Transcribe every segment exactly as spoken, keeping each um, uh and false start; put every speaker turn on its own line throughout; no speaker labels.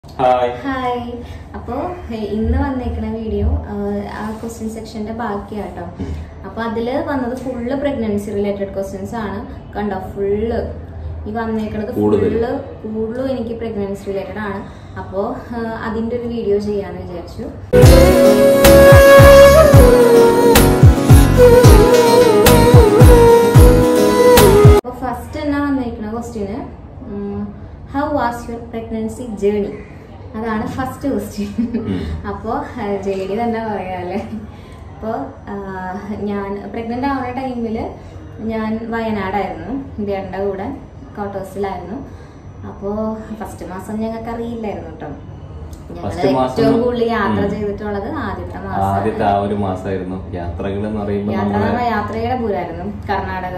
Hi.
Hi. അപ്പോൾ ഇന്ന് വന്നേക്കുന്ന വീഡിയോ ആ ക്വസ്റ്റ്യൻ സെക്ഷന്റെ ബാക്കിയാട്ടോ. അപ്പോൾ അതിൽ വന്നത് ഫുള്ള് പ്രഗ്നൻസി റിലേറ്റഡ് ക്വസ്റ്റ്യൻസ് ആണ്. കണ്ടോ, ഫുള്ള് ഈ വന്നേക്കുന്നത് ഫുള്ള് കൂടുതലും എനിക്ക് പ്രഗ്നൻസി റിലേറ്റഡ് ആണ്. അപ്പോൾ അതിൻ്റെ ഒരു വീഡിയോ ചെയ്യാന്ന് വിചാരിച്ചു. അപ്പോൾ ഫസ്റ്റ് എന്നാ വന്നേക്കുന്ന question, how was your pregnancy journey? അതാണ് ഫസ്റ്റ് ക്വസ്റ്റ്യൻ. അപ്പോൾ ജേണി തന്നെ പറയാല്ലേ. അപ്പോൾ ഞാൻ പ്രഗ്നൻ്റ് ആവുന്ന ടൈമിൽ ഞാൻ വയനാടായിരുന്നു, ഇന്ത്യയുടെ കൂടെ ക്വാർട്ടേഴ്സിലായിരുന്നു. അപ്പോൾ ഫസ്റ്റ് മാസം ഞങ്ങൾക്ക് അറിയില്ലായിരുന്നു കേട്ടോ. ഞങ്ങൾ ഏറ്റവും കൂടുതൽ യാത്ര ചെയ്തിട്ടുള്ളത് ആദ്യത്തെ മാസം
ആദ്യത്തെ ആ ഒരു മാസമായിരുന്നു. യാത്രകൾ എന്ന് പറയുമ്പോൾ
യാത്ര യാത്രയുടെ പൂരായിരുന്നു. കർണാടക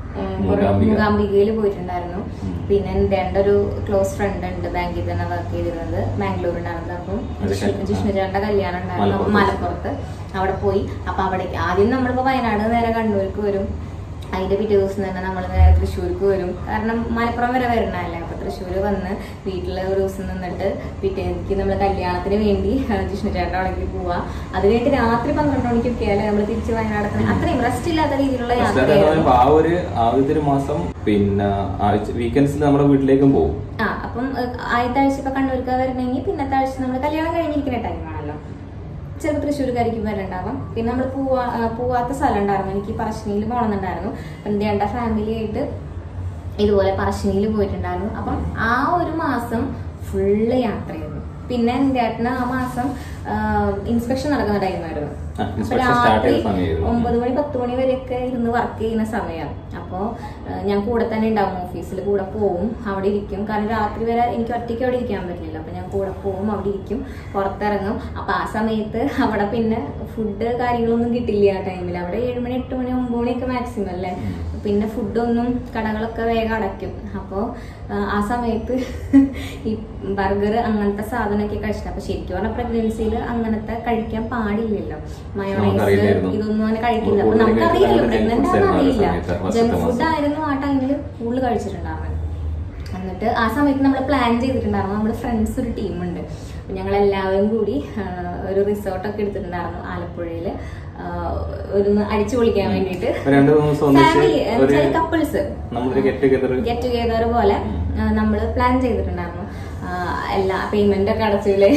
മൂകാംബികയിൽ പോയിട്ടുണ്ടായിരുന്നു. പിന്നെ എൻ്റെ ഒരു ക്ലോസ് ഫ്രണ്ട് ഉണ്ട്, ബാങ്കിൽ തന്നെ വർക്ക് ചെയ്തിരുന്നത്, ബാംഗ്ലൂരിനാണ്. അപ്പം ജിഷ്ണുചേട്ടൻ്റെ കല്യാണം ഉണ്ടായിരുന്നു മലപ്പുറത്ത്. അവിടെ പോയി. അപ്പൊ അവിടേക്ക് ആദ്യം നമ്മളിപ്പോ വയനാട് നേരെ കണ്ണൂർക്ക് വരും. അതിന്റെ പിറ്റേ ദിവസം തന്നെ നമ്മൾ നേരെ തൃശ്ശൂർക്ക് വരും. കാരണം മലപ്പുറം വരെ വരണല്ലേ. അപ്പൊ തൃശ്ശൂർ വന്ന് വീട്ടില് ഒരു ദിവസം നിന്നിട്ട് പിറ്റേക്ക് നമ്മൾ കല്യാണത്തിന് വേണ്ടി ജിഷ്ണുചേട്ടൻ്റെ അവിടേക്ക് പോവാ. അത് കഴിഞ്ഞിട്ട് രാത്രി പന്ത്രണ്ട് മണിക്കൊക്കെ അല്ലേ നമ്മൾ തിരിച്ച് വയനാടത്തിന്. അത്രയും റെസ്റ്റ് ഇല്ലാത്ത രീതിയിലുള്ള യാത്രയായിരുന്നു.
ആ ഒരു ആദ്യത്തെ മാസം പിന്നെ വീക്കെൻഡ്സിൽ നമ്മുടെ വീട്ടിലേക്കും പോകും.
ആ അപ്പം ആദ്യത്തെ ആഴ്ച ഇപ്പൊ കണ്ണൂർക്ക് വരണമെങ്കിൽ പിന്നത്തെ ആഴ്ച നമ്മൾ കല്യാണം കഴിഞ്ഞിരിക്കുന്ന ടൈമാണല്ലോ. ചിലപ്പോൾ തൃശ്ശൂർക്കാരിക്കും വരണ്ടാവാം. പിന്നെ നമ്മൾ പോവാ പോവാത്ത സ്ഥലം ഉണ്ടായിരുന്നു. എനിക്ക് പറശ്ശിനിയിൽ പോകണമെന്നുണ്ടായിരുന്നു. അപ്പം എൻ്റെ ഫാമിലി ആയിട്ട് ഇതുപോലെ പറശ്ശിനിയിൽ പോയിട്ടുണ്ടായിരുന്നു. അപ്പം ആ ഒരു മാസം ഫുള്ള് യാത്രയായിരുന്നു. പിന്നെ എൻ്റെ ഏട്ടന് ആ മാസം ഇൻസ്പെക്ഷൻ നടക്കുന്ന ടൈമായിരുന്നു. അപ്പൊ രാത്രി ഒമ്പത് മണി പത്ത് മണി വരെയൊക്കെ ഇരുന്ന് വർക്ക് ചെയ്യുന്ന സമയം. അപ്പോൾ ഞാൻ കൂടെ തന്നെ ഉണ്ടാവും, ഓഫീസിൽ കൂടെ പോവും, അവിടെ ഇരിക്കും. കാരണം രാത്രി വരെ എനിക്ക് ഒറ്റയ്ക്ക് അവിടെ ഇരിക്കാൻ പറ്റില്ല. അപ്പൊ ഞാൻ കൂടെ പോവും, അവിടെ ഇരിക്കും, പുറത്തിറങ്ങും. അപ്പൊ ആ സമയത്ത് അവിടെ പിന്നെ ഫുഡ് കാര്യങ്ങളൊന്നും കിട്ടില്ല ആ ടൈമിൽ. അവിടെ ഏഴ് മണി എട്ട് മണി ഒമ്പത് മണിയൊക്കെ മാക്സിമം അല്ലേ. പിന്നെ ഫുഡൊന്നും കടകളൊക്കെ വേഗം അടയ്ക്കും. അപ്പോൾ ആ സമയത്ത് ഈ ബർഗർ അങ്ങനത്തെ സാധനമൊക്കെ കഴിച്ചിട്ട്. അപ്പൊ ശരിക്കും പറഞ്ഞാൽ പ്രഗ്നൻസിയിൽ അങ്ങനത്തെ കഴിക്കാൻ പാടില്ലല്ലോ. മയോണൈസ് ഇതൊന്നും അങ്ങനെ കഴിക്കില്ല. അപ്പൊ നമുക്കറിയില്ല, പ്രഗ്നന്റ് ആണെന്ന് അറിയില്ല. ജങ്ക് ഫുഡ് ആയിരുന്നു ആ ടൈമിൽ കൂടുതൽ കഴിച്ചിട്ടുണ്ടായിരുന്നു. എന്നിട്ട് ആ സമയത്ത് നമ്മൾ പ്ലാൻ ചെയ്തിട്ടുണ്ടായിരുന്നു. നമ്മുടെ ഫ്രണ്ട്സ് ഒരു ടീമുണ്ട്. ഞങ്ങൾ എല്ലാവരും കൂടി ഒരു റിസോർട്ടൊക്കെ എടുത്തിട്ടുണ്ടായിരുന്നു ആലപ്പുഴയില്, ഒരു അടിച്ചു പൊളിക്കാൻ വേണ്ടിട്ട്. ഫാമിലി കപ്പിൾസ് ഗെറ്റ് ടുഗെദർ പോലെ നമ്മൾ പ്ലാൻ ചെയ്തിട്ടുണ്ടായിരുന്നു. എല്ലാ പേയ്മെന്റ് ഒക്കെ അടച്ചില്ലേ.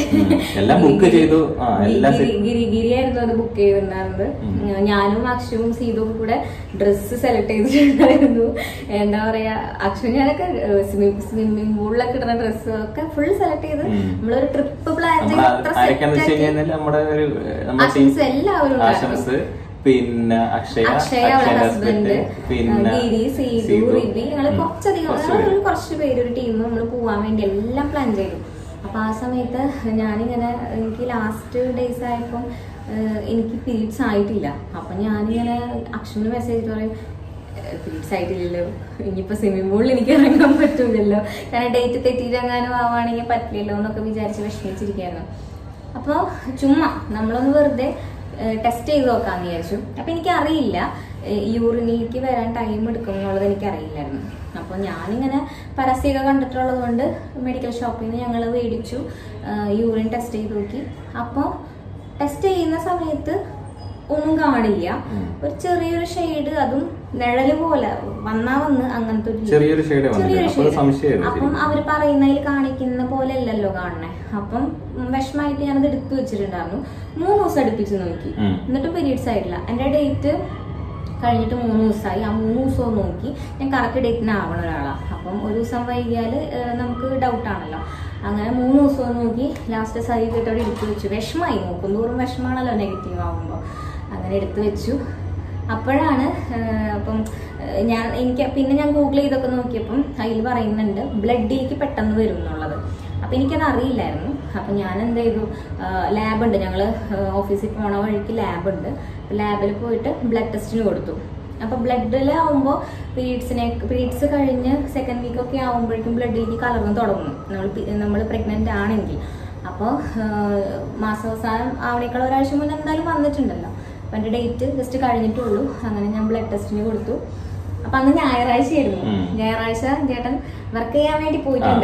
ഗിരി ഗിരിയായിരുന്നു അത് ബുക്ക് ചെയ്തിട്ടുണ്ടായിരുന്നത്. ഞാനും അക്ഷുവും സീതുവും കൂടെ ഡ്രസ്സ് സെലക്ട് ചെയ്തിട്ടുണ്ടായിരുന്നു. എന്താ പറയാ, അക്ഷു ഞാനൊക്കെ സ്വിമ്മിംഗ് പൂളിലൊക്കെ ഇടുന്ന ഡ്രസ്സ് ഒക്കെ ഫുൾ സെലക്ട് ചെയ്ത് നമ്മളൊരു ട്രിപ്പ് പ്ലാൻ ചെയ്ത് എല്ലാവരും, പിന്നെ അക്ഷയ അവളുടെ ഹസ്ബൻഡ്, ഗിരി, സീതു, റിബി, ഞങ്ങള് കുറച്ചധികം കുറച്ച് പേര് ഒരു ടീം നമ്മൾ പോവാൻ വേണ്ടി എല്ലാം പ്ലാൻ ചെയ്തു. അപ്പൊ ആ സമയത്ത് ഞാനിങ്ങനെ, എനിക്ക് ലാസ്റ്റ് ഡേയ്സ് ആയപ്പം എനിക്ക് പീരീഡ്സ് ആയിട്ടില്ല. അപ്പൊ ഞാനിങ്ങനെ അക്ഷുവിന് മെസ്സേജ് പറയും, പീരീഡ്സ് ആയിട്ടില്ലല്ലോ, ഇനിയിപ്പോ സ്വിമ്മിംഗ് പൂളിൽ എനിക്ക് ഇറങ്ങാൻ പറ്റൂലല്ലോ, കാരണം ഡേറ്റ് തെറ്റിയിട്ടെങ്ങാനും ആവുകയാണെങ്കിൽ പറ്റില്ലല്ലോ എന്നൊക്കെ വിചാരിച്ച് വിഷമിച്ചിരിക്കുകയായിരുന്നു. അപ്പൊ ചുമ്മാ നമ്മളൊന്ന് വെറുതെ ടെസ്റ്റ് ചെയ്ത് നോക്കാന്ന് വിചാരിച്ചു. അപ്പൊ എനിക്കറിയില്ല യൂറിനിലേക്ക് വരാൻ ടൈം എടുക്കും എന്നുള്ളത് എനിക്കറിയില്ലായിരുന്നു. അപ്പോൾ ഞാനിങ്ങനെ പരസ്യമൊക്കെ കണ്ടിട്ടുള്ളത് കൊണ്ട് മെഡിക്കൽ ഷോപ്പിൽ നിന്ന് ഞങ്ങൾ മേടിച്ചു, യൂറിൻ ടെസ്റ്റ് ചെയ്ത് നോക്കി. അപ്പോൾ ടെസ്റ്റ് ചെയ്യുന്ന സമയത്ത് ഒന്നും കാണില്ല, ഒരു ചെറിയൊരു ഷെയ്ഡ്, അതും നിഴല് പോലെ വന്നാ വന്ന് അങ്ങനത്തെ ഒരു ചെറിയൊരു ഷെയ്ഡ്. അപ്പം അവര് പറയുന്നതിൽ കാണിക്കുന്ന പോലെ അല്ലല്ലോ കാണണേ. അപ്പം വിഷമായിട്ട് ഞാനത് എടുത്തു വെച്ചിട്ടുണ്ടായിരുന്നു. മൂന്ന് ദിവസം അടുപ്പിച്ച് നോക്കി, എന്നിട്ട് പീരീഡ്സ് ആയിട്ടില്ല. എന്റെ ഡേറ്റ് കഴിഞ്ഞിട്ട് മൂന്ന് ദിവസമായി. ആ മൂന്ന് ദിവസവും നോക്കി, ഞാൻ കറക്റ്റ് ഡേറ്റിന് ആവണ ഒരാളാണ്. അപ്പം ഒരു ദിവസം വൈകിയാല് നമുക്ക് ഡൗട്ടാണല്ലോ. അങ്ങനെ മൂന്ന് ദിവസവും നോക്കി ലാസ്റ്റ് സർട്ടിഫിക്കറ്റോടെ എടുത്തു വെച്ചു. വിഷമായി, നോക്കും തോറും വിഷമാണല്ലോ നെഗറ്റീവ് ആകുമ്പോൾ. അങ്ങനെ എടുത്തു വെച്ചു. അപ്പോഴാണ് അപ്പം ഞാൻ എനിക്ക് പിന്നെ ഞാൻ ഗൂഗിൾ ചെയ്തൊക്കെ നോക്കിയപ്പം അതിൽ പറയുന്നുണ്ട് ബ്ലഡിലേക്ക് പെട്ടെന്ന് വരും എന്നുള്ളത്. അപ്പം എനിക്കത് അറിയില്ലായിരുന്നു. അപ്പം ഞാൻ എന്ത് ചെയ്തു, ലാബുണ്ട്, ഞങ്ങൾ ഓഫീസിൽ പോണ വഴിക്ക് ലാബുണ്ട്. ലാബിൽ പോയിട്ട് ബ്ലഡ് ടെസ്റ്റിന് കൊടുത്തു. അപ്പം ബ്ലഡിലാവുമ്പോൾ പീരീഡ്സിനെ പീരീഡ്സ് കഴിഞ്ഞ് സെക്കൻഡ് വീക്കൊക്കെ ആകുമ്പോഴേക്കും ബ്ലഡിലേക്ക് കലർന്ന് തുടങ്ങും നമ്മൾ നമ്മൾ പ്രഗ്നൻ്റ് ആണെങ്കിൽ. അപ്പോൾ മാസാവസാനം ആവണേക്കാൾ ഒരാഴ്ച മുന്നേ എന്തായാലും വന്നിട്ടുണ്ടല്ലോ. അപ്പം എൻ്റെ ഡേറ്റ് ജസ്റ്റ് കഴിഞ്ഞിട്ടുള്ളൂ. അങ്ങനെ ഞാൻ ബ്ലഡ് ടെസ്റ്റിന് കൊടുത്തു. അപ്പൊ അന്ന് ഞായറാഴ്ച ആയിരുന്നു. ഞായറാഴ്ച ചേട്ടൻ വർക്ക് ചെയ്യാൻ വേണ്ടി പോയിട്ടുണ്ട്,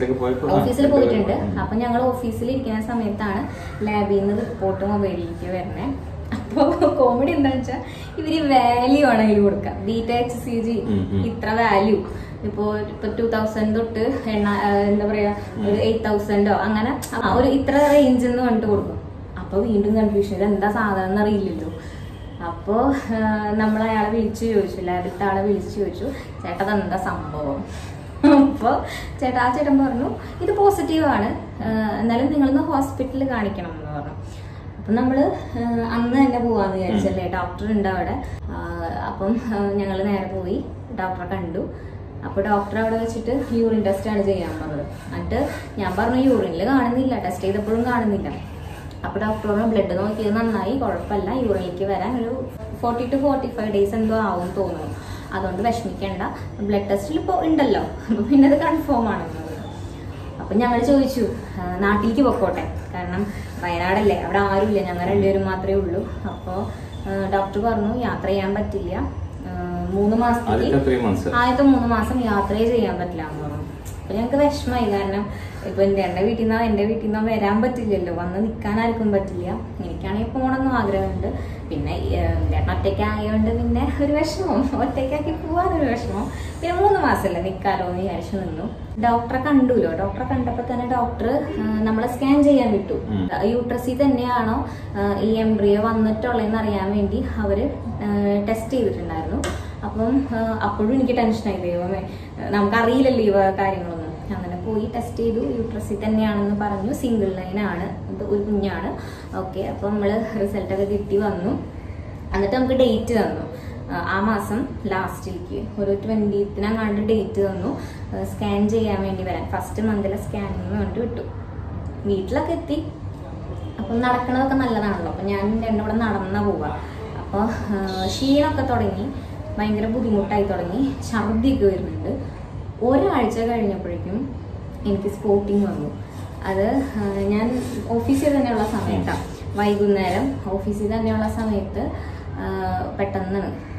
ഓഫീസിൽ പോയിട്ടുണ്ട്. അപ്പൊ ഞങ്ങൾ ഓഫീസിൽ ഇരിക്കുന്ന സമയത്താണ് ലാബിൽ നിന്ന് റിപ്പോർട്ട് മൊബൈലിലേക്ക് വരണേ. അപ്പൊ കോമഡി എന്താന്ന് വെച്ചാൽ ഇവര് വാല്യൂ ആണെങ്കിൽ കൊടുക്കാം, ബീറ്റ എച്ച് സി ജി ഇത്ര വാല്യൂ, ഇപ്പോ ഇപ്പൊ ടൂ തൗസൻഡ് തൊട്ട് എണ്ണ എന്താ പറയാ ഒരു എയ്റ്റ് തൗസൻഡോ അങ്ങനെ ഒരു ഇത്ര റേഞ്ച് എന്ന് പറഞ്ഞിട്ട് കൊടുക്കും. അപ്പൊ വീണ്ടും കൺഫ്യൂഷൻ, എന്താ സാധാരണ അറിയില്ലല്ലോ. അപ്പോ നമ്മൾ അയാളെ വിളിച്ചു ചോദിച്ചു, ലാബിലത്തെ ആളെ വിളിച്ചു ചോദിച്ചു, ചേട്ടാ എന്താ സംഭവം? അപ്പൊ ചേട്ടാ ആ ചേട്ടൻ പറഞ്ഞു ഇത് പോസിറ്റീവ് ആണ്, എന്നാലും നിങ്ങളൊന്ന് ഹോസ്പിറ്റലിൽ കാണിക്കണം എന്ന് പറഞ്ഞു. അപ്പൊ നമ്മള് അന്ന് തന്നെ പോവാന്ന് വിചാരിച്ചല്ലേ, ഡോക്ടർ ഉണ്ട് അവിടെ. അപ്പം ഞങ്ങൾ നേരെ പോയി ഡോക്ടറെ കണ്ടു. അപ്പൊ ഡോക്ടർ അവിടെ വെച്ചിട്ട് യൂറിൻ ടെസ്റ്റ് ആണ് ചെയ്യാൻ പറഞ്ഞത്. എന്നിട്ട് ഞാൻ പറഞ്ഞു യൂറിനിൽ കാണുന്നില്ല, ടെസ്റ്റ് ചെയ്തപ്പോഴും കാണുന്നില്ല. അപ്പൊ ഡോക്ടർ പറഞ്ഞു ബ്ലഡ് നോക്കിയത് നന്നായി, കുഴപ്പമില്ല, യൂറിനിലേക്ക് വരാൻ ഒരു forty to forty five days എന്തോ ആവും തോന്നുന്നു, അതുകൊണ്ട് വിഷമിക്കേണ്ട, ബ്ലഡ് ടെസ്റ്റിൽ ഇപ്പോൾ ഉണ്ടല്ലോ, അപ്പൊ പിന്നെ അത് കൺഫേം ആണെന്നത്. അപ്പൊ ഞങ്ങൾ ചോദിച്ചു നാട്ടിലേക്ക് പൊക്കോട്ടെ, കാരണം വയനാടല്ലേ, അവിടെ ആരുമില്ല, ഞങ്ങൾ രണ്ടുപേരും മാത്രമേ ഉള്ളൂ. അപ്പോൾ ഡോക്ടർ പറഞ്ഞു യാത്ര ചെയ്യാൻ പറ്റില്ല, മൂന്ന് മാസത്തേക്ക് ആദ്യത്തെ മൂന്ന് മാസം യാത്രയെ ചെയ്യാൻ പറ്റില്ല എന്ന് പറഞ്ഞു. അപ്പൊ ഞങ്ങൾക്ക് വിഷമമായി, കാരണം ഇപ്പൊ എന്റെ വീട്ടിൽ നിന്നോ എന്റെ വീട്ടിൽ നിന്നോ വരാൻ പറ്റില്ലല്ലോ, വന്ന് നിൽക്കാൻ ആർക്കും പറ്റില്ല. എനിക്കാണെങ്കിൽ പോകണമെന്നും ആഗ്രഹമുണ്ട്, പിന്നെ ചേട്ടൻ ഒറ്റയ്ക്ക് ആയതുകൊണ്ട് പിന്നെ ഒരു വിഷമം, ഒറ്റയ്ക്കാക്കി പോവാനൊരു വിഷമം. പിന്നെ മൂന്ന് മാസമല്ലേ നിൽക്കാലോ എന്ന് വിചാരിച്ചു നിന്നു. ഡോക്ടറെ കണ്ടുല്ലോ, ഡോക്ടറെ കണ്ടപ്പോ തന്നെ ഡോക്ടർ നമ്മളെ സ്കാൻ ചെയ്യാൻ വിട്ടു. യൂട്രസിൽ തന്നെയാണോ ഈ എംബ്രിയോ വന്നിട്ടുള്ളതെന്ന് അറിയാൻ വേണ്ടി അവര് ടെസ്റ്റ് ചെയ്തിട്ടുണ്ടായിരുന്നു. അപ്പം അപ്പോഴും എനിക്ക് ടെൻഷനായി, ദൈവമേ നമുക്കറിയില്ലല്ലോ ഇവ കാര്യങ്ങളൊന്നും. അങ്ങനെ പോയി ടെസ്റ്റ് ചെയ്തു, യൂട്രസിൽ തന്നെയാണെന്ന് പറഞ്ഞു, സിംഗിൾ ലൈൻ ആണ്, ഒരു കുഞ്ഞാണ്. ഓക്കെ, അപ്പൊ നമ്മള് റിസൾട്ടൊക്കെ കിട്ടി വന്നു. എന്നിട്ട് നമുക്ക് ഡേറ്റ് തന്നു, ആ മാസം ലാസ്റ്റിലേക്ക് ഒരു ട്വന്റിത്തിനങ്ങാണ്ട് ഡേറ്റ് തന്നു സ്കാൻ ചെയ്യാൻ വേണ്ടി വരാൻ. ഫസ്റ്റ് മന്തിലെ സ്കാനിങ് വേണ്ടി വിട്ടു. വീട്ടിലൊക്കെ എത്തി. അപ്പം നടക്കണതൊക്കെ നല്ലതാണല്ലോ, അപ്പൊ ഞാൻ എൻ്റെ കൂടെ നടന്ന പോവാ. അപ്പൊ ക്ഷീണമൊക്കെ തുടങ്ങി, ഭയങ്കര ബുദ്ധിമുട്ടായി തുടങ്ങി, ഛർദിയൊക്കെ വരുന്നുണ്ട്. ഒരാഴ്ച കഴിഞ്ഞപ്പോഴേക്കും എനിക്ക് സ്പോട്ടിങ് വന്നു. അത് ഞാൻ ഓഫീസിൽ തന്നെയുള്ള സമയത്താണ്, വൈകുന്നേരം ഓഫീസിൽ തന്നെയുള്ള സമയത്ത് പെട്ടെന്ന്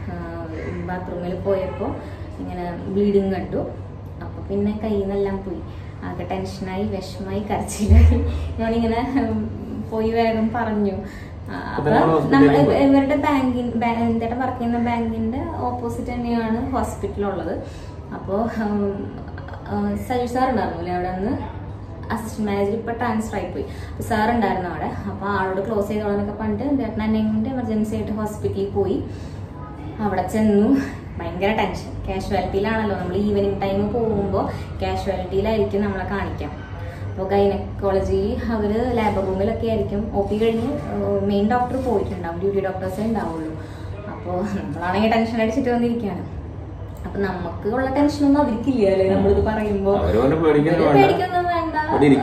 ബാത്റൂമിൽ പോയപ്പോൾ ഇങ്ങനെ ബ്ലീഡിങ് കണ്ടു. അപ്പോൾ പിന്നെ കയ്യിൽ നിന്നെല്ലാം പോയി, ആകെ ടെൻഷനായി, വിഷമായി, കരച്ചിലായി. ഞാനിങ്ങനെ പോയി വേഗം പറഞ്ഞു. അപ്പൊ നമ്മൾ ഇവരുടെ ബാങ്കിൻ എന്താ വർക്ക് ചെയ്യുന്ന ബാങ്കിന്റെ ഓപ്പോസിറ്റ് തന്നെയാണ് ഹോസ്പിറ്റലുള്ളത്. അപ്പോൾ സജീവ് സാർ ഉണ്ടായിരുന്നില്ലേ അവിടെ നിന്ന്, അസിസ്റ്റന്റ് മാനേജർ ഇപ്പൊ ട്രാൻസ്ഫർ ആയി പോയി. അപ്പൊ സാർ ഉണ്ടായിരുന്നു അവിടെ. അപ്പൊ ആളോട് ക്ലോസ് ചെയ്തോളെന്നൊക്കെ പറഞ്ഞിട്ട് ചേട്ടൻ എന്നെ കൊണ്ട് എമർജൻസി ആയിട്ട് ഹോസ്പിറ്റലിൽ പോയി. അവിടെ ചെന്നു, ഭയങ്കര ടെൻഷൻ. കാഷ്വാലിറ്റിയിലാണല്ലോ നമ്മൾ, ഈവനിങ് ടൈം പോകുമ്പോൾ കാഷ്വാലിറ്റിയിലായിരിക്കും നമ്മളെ കാണിക്കാം. അപ്പോൾ ഗൈനക്കോളജി അവര് ലാബ് റൂമിലൊക്കെ ആയിരിക്കും. ഒ പി കഴിഞ്ഞ് മെയിൻ ഡോക്ടർ പോയിട്ടുണ്ടാവും, ഡ്യൂട്ടി ഡോക്ടേഴ്സേ ഉണ്ടാവുള്ളൂ. അപ്പോൾ നമ്മളാണെങ്കിൽ ടെൻഷൻ അടിച്ചിട്ട് വന്നിരിക്കുകയാണ്. അപ്പൊ നമുക്ക് ഉള്ള ടെൻഷനൊന്നും അവർക്കില്ല അല്ലേ, നമ്മളിത് പറയുമ്പോ പേടിക്കൊന്നും വേണ്ട.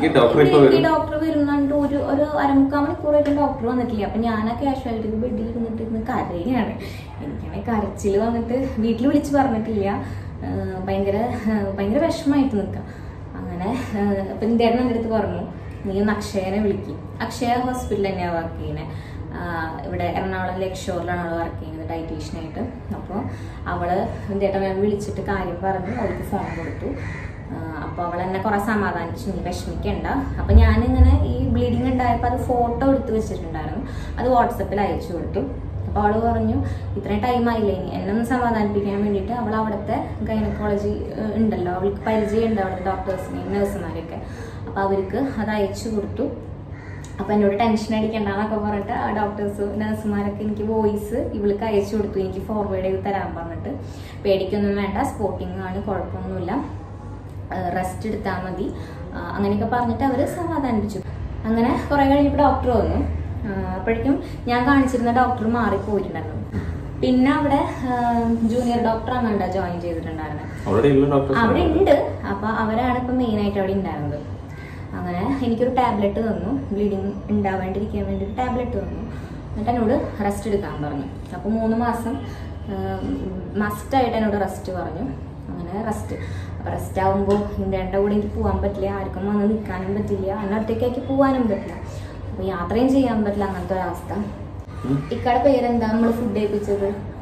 ഡോക്ടർ വരുന്നുണ്ട്, ഒരു ഒരു അരമുക്കാൽ മണിക്കൂറായിട്ട് ഡോക്ടർ വന്നിട്ടില്ല. അപ്പൊ ഞാൻ ആ കാഷ്വാലിറ്റി ബെഡിൽ ഇരുന്നിട്ട് ഇരുന്ന് കരയാണ്. എനിക്കാണെങ്കിൽ കരച്ചിൽ വന്നിട്ട് വീട്ടിൽ വിളിച്ച് പറഞ്ഞിട്ടില്ല, ഭയങ്കര ഭയങ്കര വിഷമമായിട്ട് നിൽക്കാം. അങ്ങനെ അപ്പൊ എൻ്റെ എൻ്റെ അടുത്ത് പറഞ്ഞു, നീ ഒന്ന് അക്ഷയനെ വിളിക്കും. അക്ഷയ ഹോസ്പിറ്റൽ തന്നെയാണ് വർക്ക് ചെയ്യുന്നത്, ഇവിടെ എറണാകുളം ലേക്ക് ഷോറിലാണ് അവൾ വർക്ക് ചെയ്യുന്നത് ഡയറ്റീഷ്യനായിട്ട്. അപ്പോൾ അവള് എൻ്റെ ഏട്ടൻ ഞാൻ വിളിച്ചിട്ട് കാര്യം പറഞ്ഞു, അവൾക്ക് ഫോൺ കൊടുത്തു. അപ്പോൾ അവൾ എന്നെ കുറെ സമാധാനിച്ചു, നീ വിഷമിക്കണ്ട. അപ്പം ഞാനിങ്ങനെ ഈ ബ്ലീഡിങ് ഉണ്ടായപ്പോൾ അത് ഫോട്ടോ എടുത്ത് വെച്ചിട്ടുണ്ടായിരുന്നു, അത് വാട്സപ്പിൽ അയച്ചു കൊടുത്തു. അപ്പോൾ അവൾ പറഞ്ഞു ഇത്രയും ടൈം ആയില്ലേ, ഇനി എന്നെ ഒന്ന് സമാധാനിപ്പിക്കാൻ വേണ്ടിയിട്ട് അവൾ അവിടുത്തെ ഗൈനക്കോളജി ഉണ്ടല്ലോ, അവൾക്ക് പരിചയം ഉണ്ട് അവിടുത്തെ ഡോക്ടേഴ്സിനെയും നഴ്സുമാരെയൊക്കെ. അപ്പോൾ അവർക്ക് അത് അയച്ചു കൊടുത്തു. അപ്പൊ എന്നോട് ടെൻഷൻ അടിക്കണ്ടെന്നൊക്കെ പറഞ്ഞിട്ട് ആ ഡോക്ടേഴ്സ് നഴ്സുമാരൊക്കെ എനിക്ക് വോയിസ് ഇവൾക്ക് അയച്ചു കൊടുത്തു, എനിക്ക് ഫോർവേഡ് ചെയ്ത് തരാൻ പറഞ്ഞിട്ട്. പേടിക്കൊന്നും വേണ്ട, സ്പോട്ടിങ് ആണ്, കുഴപ്പമൊന്നുമില്ല, റെസ്റ്റ് എടുത്താൽ മതി, അങ്ങനെയൊക്കെ പറഞ്ഞിട്ട് അവര് സമാധാനിപ്പിച്ചു. അങ്ങനെ കുറെ കഴിഞ്ഞപ്പോൾ ഡോക്ടർ വന്നു. അപ്പോഴേക്കും ഞാൻ കാണിച്ചിരുന്ന ഡോക്ടർ മാറിപ്പോയിട്ടുണ്ടായിരുന്നു. പിന്നെ അവിടെ ജൂനിയർ ഡോക്ടർ അങ്ങാണ്ട ജോയിൻ ചെയ്തിട്ടുണ്ടായിരുന്നത്, അവിടെ ഉണ്ട്. അപ്പൊ അവരാണ് ഇപ്പൊ മെയിൻ ആയിട്ട് അവിടെ ഉണ്ടായിരുന്നത്. അങ്ങനെ എനിക്കൊരു ടാബ്ലറ്റ് തന്നു, ബ്ലീഡിങ് ഉണ്ടാവാണ്ടിരിക്കാൻ വേണ്ടി ഒരു ടാബ്ലറ്റ് തന്നു. എന്നിട്ട് എന്നോട് റെസ്റ്റ് എടുക്കാൻ പറഞ്ഞു. അപ്പോൾ മൂന്ന് മാസം മസ്റ്റായിട്ട് എന്നോട് റെസ്റ്റ് പറഞ്ഞു. അങ്ങനെ റെസ്റ്റ് റെസ്റ്റ് ആകുമ്പോൾ എൻ്റെ കൂടെ എനിക്ക് പോകാൻ പറ്റില്ല, ആർക്കും വന്ന് നിൽക്കാനും പറ്റില്ല, എന്നെ ഒറ്റയ്ക്കാക്കി പോകാനും പറ്റില്ല, അപ്പോൾ യാത്രയും ചെയ്യാൻ പറ്റില്ല, അങ്ങനത്തെ ഒരവസ്ഥ. ഇക്കടെ പേരെന്താ നമ്മൾ ഫുഡ് കഴിപ്പിച്ചത്?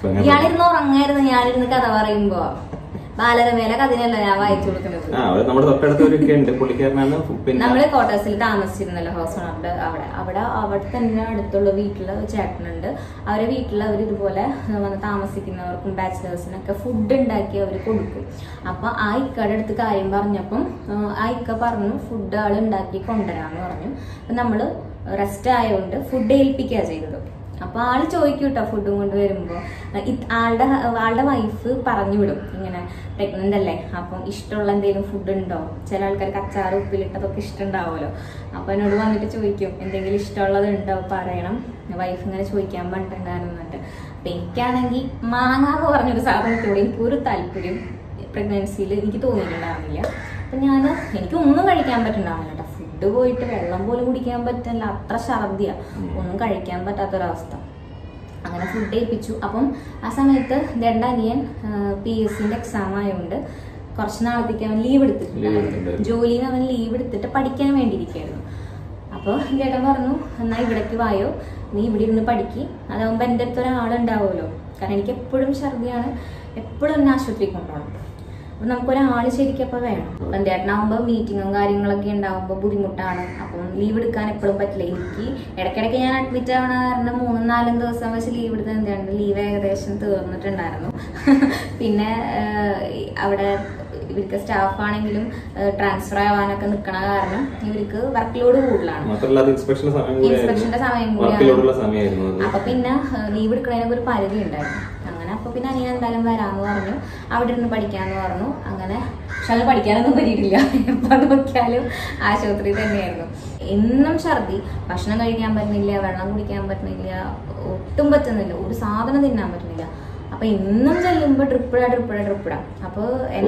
ഇയാളിരുന്ന് ഉറങ്ങായിരുന്നു, ഞാനിരുന്ന് കഥ പറയുമ്പോ. ബാലരമേലെ കഥനല്ല ഞാൻ വായിച്ചു കൊടുക്കുന്നത്.
നമ്മുടെ തൊട്ടടുത്തൊക്കെ ഉണ്ട് പുള്ളിക്കാരനാണ്.
നമ്മള് ക്വാർട്ടേഴ്സിൽ താമസിച്ചിരുന്നല്ലോ, ഹൗസ് ഓണറുടെ അവിടെ. അവിടെ അവിടെ തന്നെ അടുത്തുള്ള വീട്ടില് ചേട്ടനുണ്ട്. അവരെ വീട്ടിൽ അവർ ഇതുപോലെ വന്ന് താമസിക്കുന്നവർക്കും ബാച്ചിലേഴ്സിനൊക്കെ ഫുഡ് ഉണ്ടാക്കി അവർ കൊടുക്കും. അപ്പൊ ആ ഇക്കയുടെ അടുത്ത് കാര്യം പറഞ്ഞപ്പം ആ ഇക്ക പറഞ്ഞു ഫുഡ് ആള് ഉണ്ടാക്കി കൊണ്ടുവരാന്ന് പറഞ്ഞു. അപ്പൊ നമ്മള് റെസ്റ്റ് ആയതുകൊണ്ട് ഫുഡ് ഏൽപ്പിക്കുക ചെയ്തത്. അപ്പൊ ആള് ചോദിക്കും കേട്ടോ ഫുഡും കൊണ്ട് വരുമ്പോ. ആളുടെ ആളുടെ വൈഫ് പറഞ്ഞു വിടും ഇങ്ങനെ പ്രഗ്നന്റ് അല്ലേ, അപ്പം ഇഷ്ടമുള്ള എന്തെങ്കിലും ഫുഡ് ഉണ്ടോ. ചില ആൾക്കാർക്ക് അച്ചാറ് ഉപ്പിലിട്ടതൊക്കെ ഇഷ്ടമുണ്ടാവുമല്ലോ. അപ്പൊ എന്നോട് വന്നിട്ട് ചോദിക്കും എന്തെങ്കിലും ഇഷ്ടമുള്ളത് ഉണ്ടോ പറയണം. വൈഫ് ഇങ്ങനെ ചോദിക്കാൻ പറഞ്ഞിട്ടുണ്ടായിരുന്നുണ്ട്. അപ്പൊ എനിക്കാണെങ്കിൽ മാങ്ങ എന്ന് പറഞ്ഞൊരു സാധനത്തോട് എനിക്കൊരു താല്പര്യം പ്രഗ്നൻസിയിൽ എനിക്ക് തോന്നിയിട്ടുണ്ടായിരുന്നില്ല. അപ്പൊ ഞാൻ എനിക്ക് ഒന്നും കഴിക്കാൻ പറ്റുന്നുണ്ടാവില്ല കേട്ടോ. ഫുഡ് പോയിട്ട് വെള്ളം പോലും കുടിക്കാൻ പറ്റില്ല, അത്ര ഛർദിയാ, ഒന്നും കഴിക്കാൻ പറ്റാത്തൊരവസ്ഥ. അങ്ങനെ ഫുഡ് ഏൽപ്പിച്ചു. അപ്പം ആ സമയത്ത് രണ്ടനിയൻ പി എസ് സിന്റെ എക്സാം ആയതുകൊണ്ട് കുറച്ച് നാളത്തേക്ക് അവൻ ലീവ് എടുത്തിട്ടുണ്ടായിരുന്നു. ജോലിയിൽ നിന്ന് അവൻ ലീവ് എടുത്തിട്ട് പഠിക്കാൻ വേണ്ടിയിരിക്കുകയായിരുന്നു. അപ്പോൾ ചേട്ടൻ പറഞ്ഞു എന്നാ ഇവിടേക്ക് വായോ, നീ ഇവിടെ ഇരുന്ന് പഠിക്ക്, അതാവുമ്പോൾ എൻ്റെ അടുത്ത് ഒരാളുണ്ടാവുമല്ലോ. കാരണം എനിക്ക് എപ്പോഴും ഛർദിയാണ്, എപ്പോഴും എന്നെ ആശുപത്രിക്ക് കൊണ്ടുപോകണം. അപ്പൊ നമുക്കൊരാള് ശരിക്കപ്പോ വേണം. അപ്പം ചേട്ടനാവുമ്പോ മീറ്റിങ്ങും കാര്യങ്ങളൊക്കെ ഉണ്ടാവുമ്പോ ബുദ്ധിമുട്ടാണ്. അപ്പം ലീവ് എടുക്കാൻ എപ്പോഴും പറ്റില്ല. എനിക്ക് ഇടയ്ക്കിടയ്ക്ക് ഞാൻ അഡ്മിറ്റ് ആവണ കാരണം മൂന്നും നാലും ദിവസം വെച്ച് ലീവ് എടുത്ത് എന്താണ് ലീവ് ഏകദേശം തീർന്നിട്ടുണ്ടായിരുന്നു. പിന്നെ അവിടെ ഇവർക്ക് സ്റ്റാഫാണെങ്കിലും ട്രാൻസ്ഫർ ആവാനൊക്കെ നിൽക്കണ കാരണം ഇവർക്ക് വർക്ക് ലോഡ് കൂടുതലാണ്. ഇൻസ്പെക്ഷന്റെ സമയം കൂടിയാണ്. അപ്പൊ പിന്നെ ലീവ് എടുക്കുന്നതിനൊക്കെ ഒരു പരിധി ഉണ്ടായിരുന്നു. അപ്പൊ പിന്നെ അനിയൻ എന്തായാലും വരാന്ന് പറഞ്ഞു, അവിടെ ഇരുന്ന് പഠിക്കാന്ന് പറഞ്ഞു. അങ്ങനെ പക്ഷെ അത് പഠിക്കാനൊന്നും പറ്റിയിട്ടില്ല. എപ്പോ നോക്കിയാലും ആശുപത്രി തന്നെയായിരുന്നു. എന്നും ഛർദി, ഭക്ഷണം കഴിക്കാൻ പറ്റുന്നില്ല, വെള്ളം കുടിക്കാൻ പറ്റുന്നില്ല, ഒട്ടും പറ്റുന്നില്ല, ഒരു സാധനം തിന്നാൻ പറ്റുന്നില്ല. അപ്പൊ ഇന്നും ചെല്ലുമ്പോ ട്രിപ്പിടാ ട്രിപ്പിടാ ട്രിപ്പിടാ. അപ്പൊ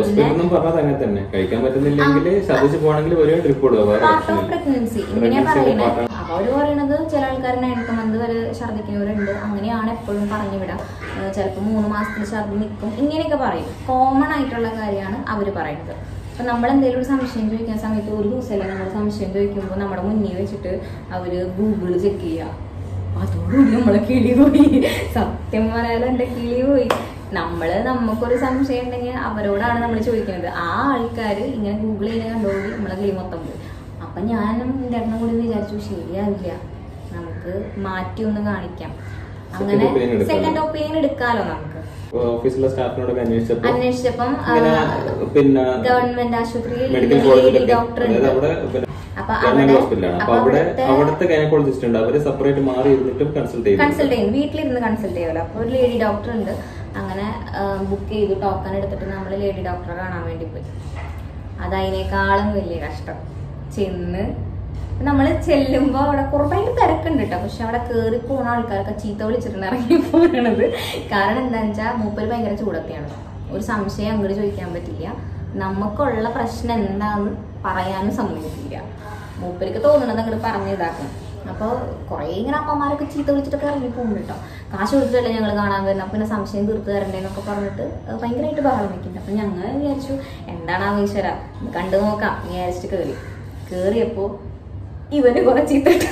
പ്രഗ്നൻസി ഇങ്ങനെയാ പറയണേ. അപ്പൊ അവര് പറയണത് ചില ആൾക്കാർ നയൻത്ത് മന്ത് വരെ ഛർദിക്കുന്നവരുണ്ട്, അങ്ങനെയാണ് എപ്പോഴും പറഞ്ഞു വിടാം. ചിലപ്പോൾ മൂന്ന് മാസത്തിൽ ഛർദി നിൽക്കും, ഇങ്ങനെയൊക്കെ പറയും. കോമൺ ആയിട്ടുള്ള കാര്യമാണ് അവര് പറയുന്നത്. അപ്പൊ നമ്മൾ എന്തെങ്കിലും ഒരു സംശയം ചോദിക്കുന്ന സമയത്ത് ഒരു ദിവസമല്ല നമ്മൾ സംശയം ചോദിക്കുമ്പോൾ നമ്മുടെ മുന്നിൽ വെച്ചിട്ട് അവര് ഗൂഗിള് ചെക്ക് ചെയ്യുക. അതോടുകൂടി നമ്മളെ കിളി പോയി. സത്യം പറയാലും എന്റെ കിളി പോയി. നമ്മള് നമുക്കൊരു സംശയം ഉണ്ടെങ്കിൽ അവരോടാണ് നമ്മൾ ചോദിക്കുന്നത്. ആ ആൾക്കാര് ഇങ്ങനെ ഗൂഗിൾ ചെയ്യുന്ന കണ്ടോടി നമ്മളെ കിളി മൊത്തം പോയി. അപ്പൊ ഞാനും എൻ്റെ എണ്ണം കൂടി വിചാരിച്ചു ശരിയാവില്ല, നമുക്ക് മാറ്റി ഒന്ന് കാണിക്കാം. അങ്ങനെ സെക്കൻഡ് ഒപ്പീനിയൻ എടുക്കാലോ നമുക്ക്.
ഓഫീസിലെ സ്റ്റാഫിനോടൊക്കെ അന്വേഷിച്ചപ്പോൾ
അന്വേഷിച്ചപ്പം
പിന്നെ
ഗവൺമെന്റ് ആശുപത്രിയിൽ ഡോക്ടർ
അപ്പൊ അവിടെ അവിടുത്തെ ഗൈനക്കോളജിസ്റ്റ് ഉണ്ട്, അവര് സെപ്പറേറ്റ് മാറി ഇരുന്നിട്ടും കൺസൾട്ട് ചെയ്യും
കൺസൾട്ട് ചെയ്യും വീട്ടിലിരുന്ന് കൺസൾട്ട് ചെയ്യുമല്ലോ. അപ്പൊ ഒരു ലേഡി ഡോക്ടർ ഉണ്ട്. അങ്ങനെ ബുക്ക് ചെയ്തു, ടോക്കൺ എടുത്തിട്ട് നമ്മൾ ലേഡി ഡോക്ടറെ കാണാൻ വേണ്ടി പോയി. അത് അതിനേക്കാളും വലിയ കഷ്ടം. ചെന്ന് നമ്മള് ചെല്ലുമ്പോ അവിടെ കുറെ ഭയങ്കര തിരക്കുണ്ട് കേട്ടോ. പക്ഷെ അവിടെ കേറി പോണ ആൾക്കാരൊക്കെ ചീത്ത വിളിച്ചിട്ടുണ്ട് ഇറങ്ങി പോകണത്. കാരണം എന്താണെന്ന് വെച്ചാൽ മൂപ്പര് ഭയങ്കര ചൂടൊക്കെയാണ്. ഒരു സംശയം അങ്ങോട്ട് ചോദിക്കാൻ പറ്റില്ല, നമുക്കുള്ള പ്രശ്നം എന്താണെന്ന് പറയാനും സമ്മതിക്കില്ല. മൂപ്പർക്ക് തോന്നണത് അങ്ങോട്ട് പറഞ്ഞ് ഇതാക്കും. അപ്പോൾ കുറേ ഇങ്ങനെ അമ്മമാരൊക്കെ ചീത്ത വിളിച്ചിട്ടൊക്കെ ഇറങ്ങി പോകുന്നു കേട്ടോ. കാശ് കൊടുത്തിട്ടല്ലേ ഞങ്ങൾ കാണാൻ വരുന്നത്, പിന്നെ സംശയം തീർത്ത് തരണ്ടേന്നൊക്കെ പറഞ്ഞിട്ട് ഭയങ്കരമായിട്ട് ബഹളം വയ്ക്കുന്നുണ്ട്. അപ്പം ഞങ്ങൾ വിചാരിച്ചു എന്താണ് ആവേശ്വര കണ്ടു നോക്കാം വിചാരിച്ചിട്ട് കയറി. കയറിയപ്പോൾ ഇവന് കുറെ ചീത്തിട്ടു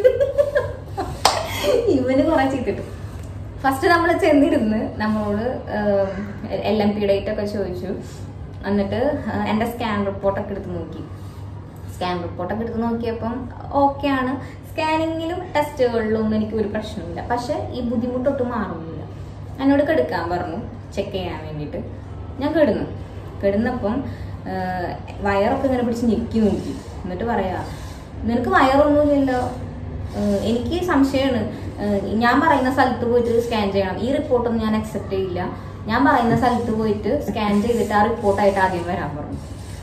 ഇവന് കുറെ ചീത്തിട്ടു ഫസ്റ്റ് നമ്മൾ ചെന്നിരുന്ന് നമ്മളോട് എൽ എം പി ഡേറ്റ് ഒക്കെ ചോദിച്ചു. എന്നിട്ട് എൻ്റെ സ്കാൻ റിപ്പോർട്ടൊക്കെ എടുത്ത് നോക്കി. സ്കാൻ റിപ്പോർട്ടൊക്കെ എടുത്ത് നോക്കിയപ്പം ഓക്കെ ആണ്. സ്കാനിങ്ങിലും ടെസ്റ്റുകളിലും ഒന്നും എനിക്ക് ഒരു പ്രശ്നമില്ല. പക്ഷെ ഈ ബുദ്ധിമുട്ടൊട്ടും മാറുന്നില്ല. എന്നോട് കെടുക്കാൻ പറഞ്ഞു ചെക്ക് ചെയ്യാൻ വേണ്ടിയിട്ട്. ഞാൻ കിടന്നു. കിടന്നപ്പം വയറൊക്കെ ഇങ്ങനെ പിടിച്ച് ഞെക്കി നോക്കി. എന്നിട്ട് പറയാ നിനക്ക് വയറൊന്നുമില്ലല്ലോ. എനിക്ക് സംശയമാണ്, ഞാൻ പറയുന്ന സ്ഥലത്ത് പോയിട്ട് സ്കാൻ ചെയ്യണം, ഈ റിപ്പോർട്ടൊന്നും ഞാൻ അക്സെപ്റ്റ് ചെയ്യില്ല, ഞാൻ പറയുന്ന സ്ഥലത്ത് പോയിട്ട് സ്കാൻ ചെയ്തിട്ട് ആ റിപ്പോർട്ടായിട്ട് ആദ്യം വരാൻ പറഞ്ഞു.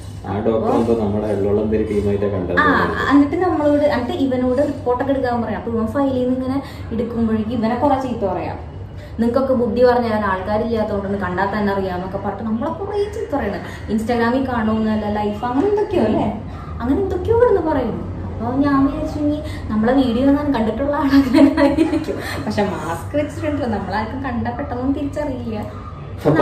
എന്നിട്ട് നമ്മളോട് എന്നിട്ട് ഇവനോട് റിപ്പോർട്ടൊക്കെ എടുക്കാൻ പറയാം. അപ്പൊ ഇവൻ ഫയലിൽ നിന്ന് ഇങ്ങനെ എടുക്കുമ്പോഴേക്കും ഇവനെ കുറെ ചീത്ത പറയാം. നിങ്ങൾക്കൊക്കെ ബുദ്ധി പറഞ്ഞാൽ ആൾക്കാരില്ലാത്തതുകൊണ്ട് കണ്ടാൽ തന്നെ അറിയാമെന്നൊക്കെ പറഞ്ഞിട്ട് നമ്മളെ കുറെ ചീത്ത പറയണം. ഇൻസ്റ്റാഗ്രാമിൽ കാണുന്നല്ല ലൈഫ് അങ്ങനെ എന്തൊക്കെയോ അല്ലേ, അങ്ങനെ എന്തൊക്കെയോ എന്ന് പറയുന്നു. അപ്പോൾ ഞാൻ വിചാരിച്ചു ഇനി നമ്മളെ വീഡിയോ ഞാൻ കണ്ടിട്ടുള്ള ആളായിരിക്കും. പക്ഷെ മാസ്ക് വെച്ചിട്ടുണ്ടല്ലോ, നമ്മളാർക്കും കണ്ട പെട്ടെന്നൊന്നും തിരിച്ചറിയില്ല.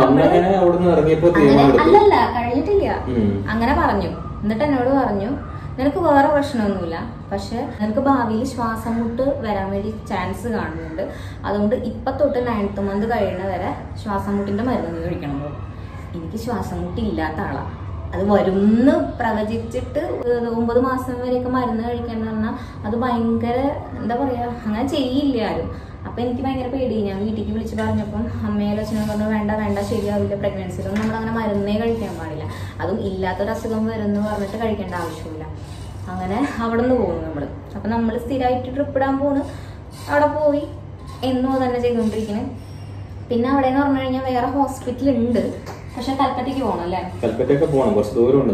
അല്ലല്ല കഴിഞ്ഞിട്ടില്ല. അങ്ങനെ പറഞ്ഞു. എന്നിട്ട് എന്നോട് പറഞ്ഞു നിനക്ക് വേറെ പ്രശ്നമൊന്നുമില്ല, പക്ഷെ നിനക്ക് ഭാവിയിൽ ശ്വാസം മുട്ട് വരാൻ വേണ്ടി ചാൻസ് കാണുന്നുണ്ട്. അതുകൊണ്ട് ഇപ്പം തൊട്ട് നയൻത്ത് മന്ത് കഴിയുന്ന വരെ ശ്വാസം മുട്ടിൻ്റെ മരുന്ന് നീ കഴിക്കണം. എനിക്ക് ശ്വാസം മുട്ട് ഇല്ലാത്ത ആളാണ്. അത് വരുന്ന് പ്രവചിച്ചിട്ട് ഒമ്പത് മാസം വരെയൊക്കെ മരുന്ന് കഴിക്കാന്ന് പറഞ്ഞാൽ അത് ഭയങ്കര എന്താ പറയുക, അങ്ങനെ ചെയ്യില്ല ആരും. അപ്പം എനിക്ക് ഭയങ്കര പേടി. ഞാൻ വീട്ടിലേക്ക് വിളിച്ച് പറഞ്ഞപ്പം അമ്മയുടെ അച്ഛനും പറഞ്ഞു വേണ്ട വേണ്ട ശരിയാവില്ല, പ്രഗ്നൻസിയിലൊന്നും നമ്മളങ്ങനെ മരുന്നേ കഴിക്കാൻ പാടില്ല, അതും ഇല്ലാത്തൊരു അസുഖം വരുമെന്ന് പറഞ്ഞിട്ട് കഴിക്കേണ്ട ആവശ്യമില്ല. അങ്ങനെ അവിടെ നിന്ന് പോകുന്നു നമ്മൾ. അപ്പം നമ്മൾ സ്ഥിരമായിട്ട് ട്രിപ്പ് ഇടാൻ പോകുന്നു. അവിടെ പോയി എന്നോ തന്നെ ചെയ്തുകൊണ്ടിരിക്കുന്നത്. പിന്നെ അവിടെ എന്ന് പറഞ്ഞു കഴിഞ്ഞാൽ വേറെ ഹോസ്പിറ്റൽ ഉണ്ട്, പക്ഷെ കൽക്കട്ടയ്ക്ക് പോകണം അല്ലേ?
കൽക്കട്ടയൊക്കെ പോകണം, കുറച്ച് ദൂരമുണ്ട്.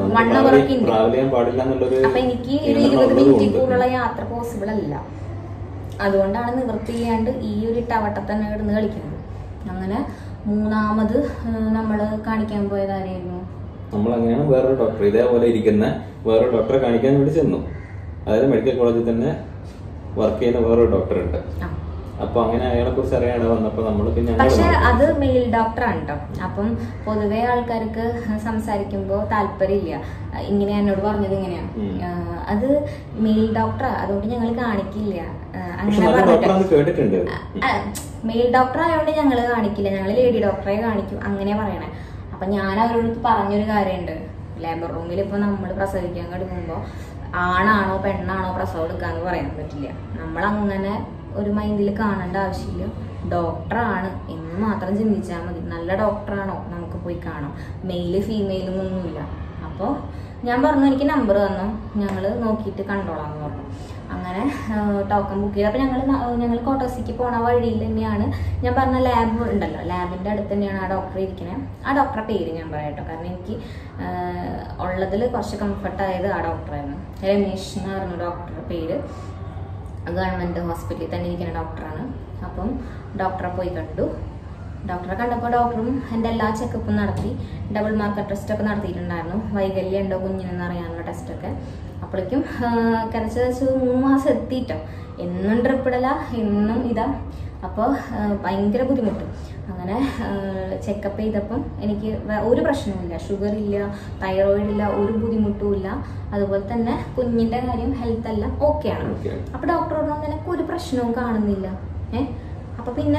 അപ്പൊ എനിക്ക് ഒരു ഇരുപത് മിനിറ്റിൽ കൂടുതലുള്ള യാത്ര പോസിബിൾ അല്ല. അതുകൊണ്ടാണ് നിവൃത്തി ചെയ്യാണ്ട് ഈ ഒരു ടവട്ട തന്നെ കിടന്ന് കളിക്കുന്നത്. അങ്ങനെ മൂന്നാമത് നമ്മള് കാണിക്കാൻ പോയതായിരുന്നു.
നമ്മൾ അങ്ങനെയാണ് വേറൊരു ഡോക്ടർ ഇതേപോലെ ഇരിക്കുന്ന വേറൊരു ഡോക്ടറെ കാണിക്കാൻ വേണ്ടി ചെന്നു. അതായത് മെഡിക്കൽ കോളേജിൽ തന്നെ വർക്ക് ചെയ്യുന്ന വേറൊരു ഡോക്ടർ ഉണ്ട്. അപ്പൊ അങ്ങനെ അയാളെ കുറിച്ച് അറിയാതെ വന്നപ്പോ നമ്മള് പിന്നെ
പക്ഷെ അത് മെയിൽ ഡോക്ടറാണ് കേട്ടോ. അപ്പം പൊതുവെ ആൾക്കാർക്ക് സംസാരിക്കുമ്പോ താല്പര്യമില്ല. ഇങ്ങനെ എന്നോട് പറഞ്ഞത് ഇങ്ങനെയാ, അത് മെയിൽ ഡോക്ടറാ, അതുകൊണ്ട് ഞങ്ങൾ കാണിക്കില്ല അങ്ങനെ
കേട്ടിട്ടുണ്ട്.
മെയിൽ ഡോക്ടർ ആയതുകൊണ്ട് ഞങ്ങള് കാണിക്കില്ല, ഞങ്ങള് ലേഡി ഡോക്ടറെ കാണിക്കും അങ്ങനെ പറയണേ. അപ്പൊ ഞാൻ അവരോട് പറഞ്ഞൊരു കാര്യമുണ്ട്, ലേബർ റൂമിൽ ഇപ്പൊ നമ്മൾ പ്രസവിക്കാൻ കിടക്കുമ്പോ ആണാണോ പെണ്ണാണോ പ്രസവം എടുക്കാന്ന് പറയാൻ പറ്റില്ല. നമ്മളങ്ങനെ ഒരു മൈൻഡിൽ കാണേണ്ട ആവശ്യമില്ല. ഡോക്ടറാണ് എന്ന് മാത്രം ചിന്തിച്ചാൽ മതി. നല്ല ഡോക്ടറാണോ നമുക്ക് പോയി കാണാം, മെയില് ഫീമെയിലും ഒന്നുമില്ല. അപ്പോൾ ഞാൻ പറഞ്ഞു എനിക്ക് നമ്പർ തന്നു, ഞങ്ങൾ നോക്കിയിട്ട് കണ്ടോളാന്ന് പറഞ്ഞു. അങ്ങനെ ടോക്കൺ ബുക്ക് ചെയ്ത്. അപ്പോൾ ഞങ്ങൾ ഞങ്ങൾ കോട്ടോസിക്ക് പോണ വഴിയിൽ തന്നെയാണ് ഞാൻ പറഞ്ഞ ലാബ് ഉണ്ടല്ലോ, ലാബിൻ്റെ അടുത്ത് തന്നെയാണ് ആ ഡോക്ടർ ഇരിക്കുന്നത്. ആ ഡോക്ടറെ പേര് ഞാൻ പറയാം കേട്ടോ, കാരണം എനിക്ക് ഉള്ളതിൽ കുറച്ച് കംഫർട്ടായത് ആ ഡോക്ടറായിരുന്നു. രമേശ് എന്നായിരുന്നു ഡോക്ടറുടെ പേര്. ഗവൺമെൻറ് ഹോസ്പിറ്റലിൽ തന്നെ ഇരിക്കുന്ന ഡോക്ടറാണ്. അപ്പം ഡോക്ടറെ പോയി കണ്ടു. ഡോക്ടറെ കണ്ടപ്പോൾ ഡോക്ടറും എൻ്റെ എല്ലാ ചെക്കപ്പും നടത്തി. ഡബിൾ മാർക്കർ ടെസ്റ്റൊക്കെ നടത്തിയിട്ടുണ്ടായിരുന്നു, വൈകല്യം ഉണ്ടോ കുഞ്ഞിനെന്ന് അറിയാനുള്ള ടെസ്റ്റൊക്കെ. അപ്പോഴേക്കും കരച്ച് കരച്ച് മൂന്ന് മാസം എത്തിയിട്ടോ. എന്നും ട്രിപ്പിടല, എന്നും ഇതാ. അപ്പോൾ ഭയങ്കര ബുദ്ധിമുട്ട്. അങ്ങനെ ചെക്കപ്പ് ചെയ്തപ്പം എനിക്ക് ഒരു പ്രശ്നവുമില്ല, ഷുഗർ ഇല്ല, തൈറോയിഡ് ഇല്ല, ഒരു ബുദ്ധിമുട്ടും ഇല്ല. അതുപോലെ തന്നെ കുഞ്ഞിൻ്റെ കാര്യം ഹെൽത്ത് എല്ലാം ഓക്കെയാണ്. അപ്പോൾ ഡോക്ടർ പറഞ്ഞു നിനക്ക് ഒരു പ്രശ്നവും കാണുന്നില്ല. ഏഹ് അപ്പോൾ പിന്നെ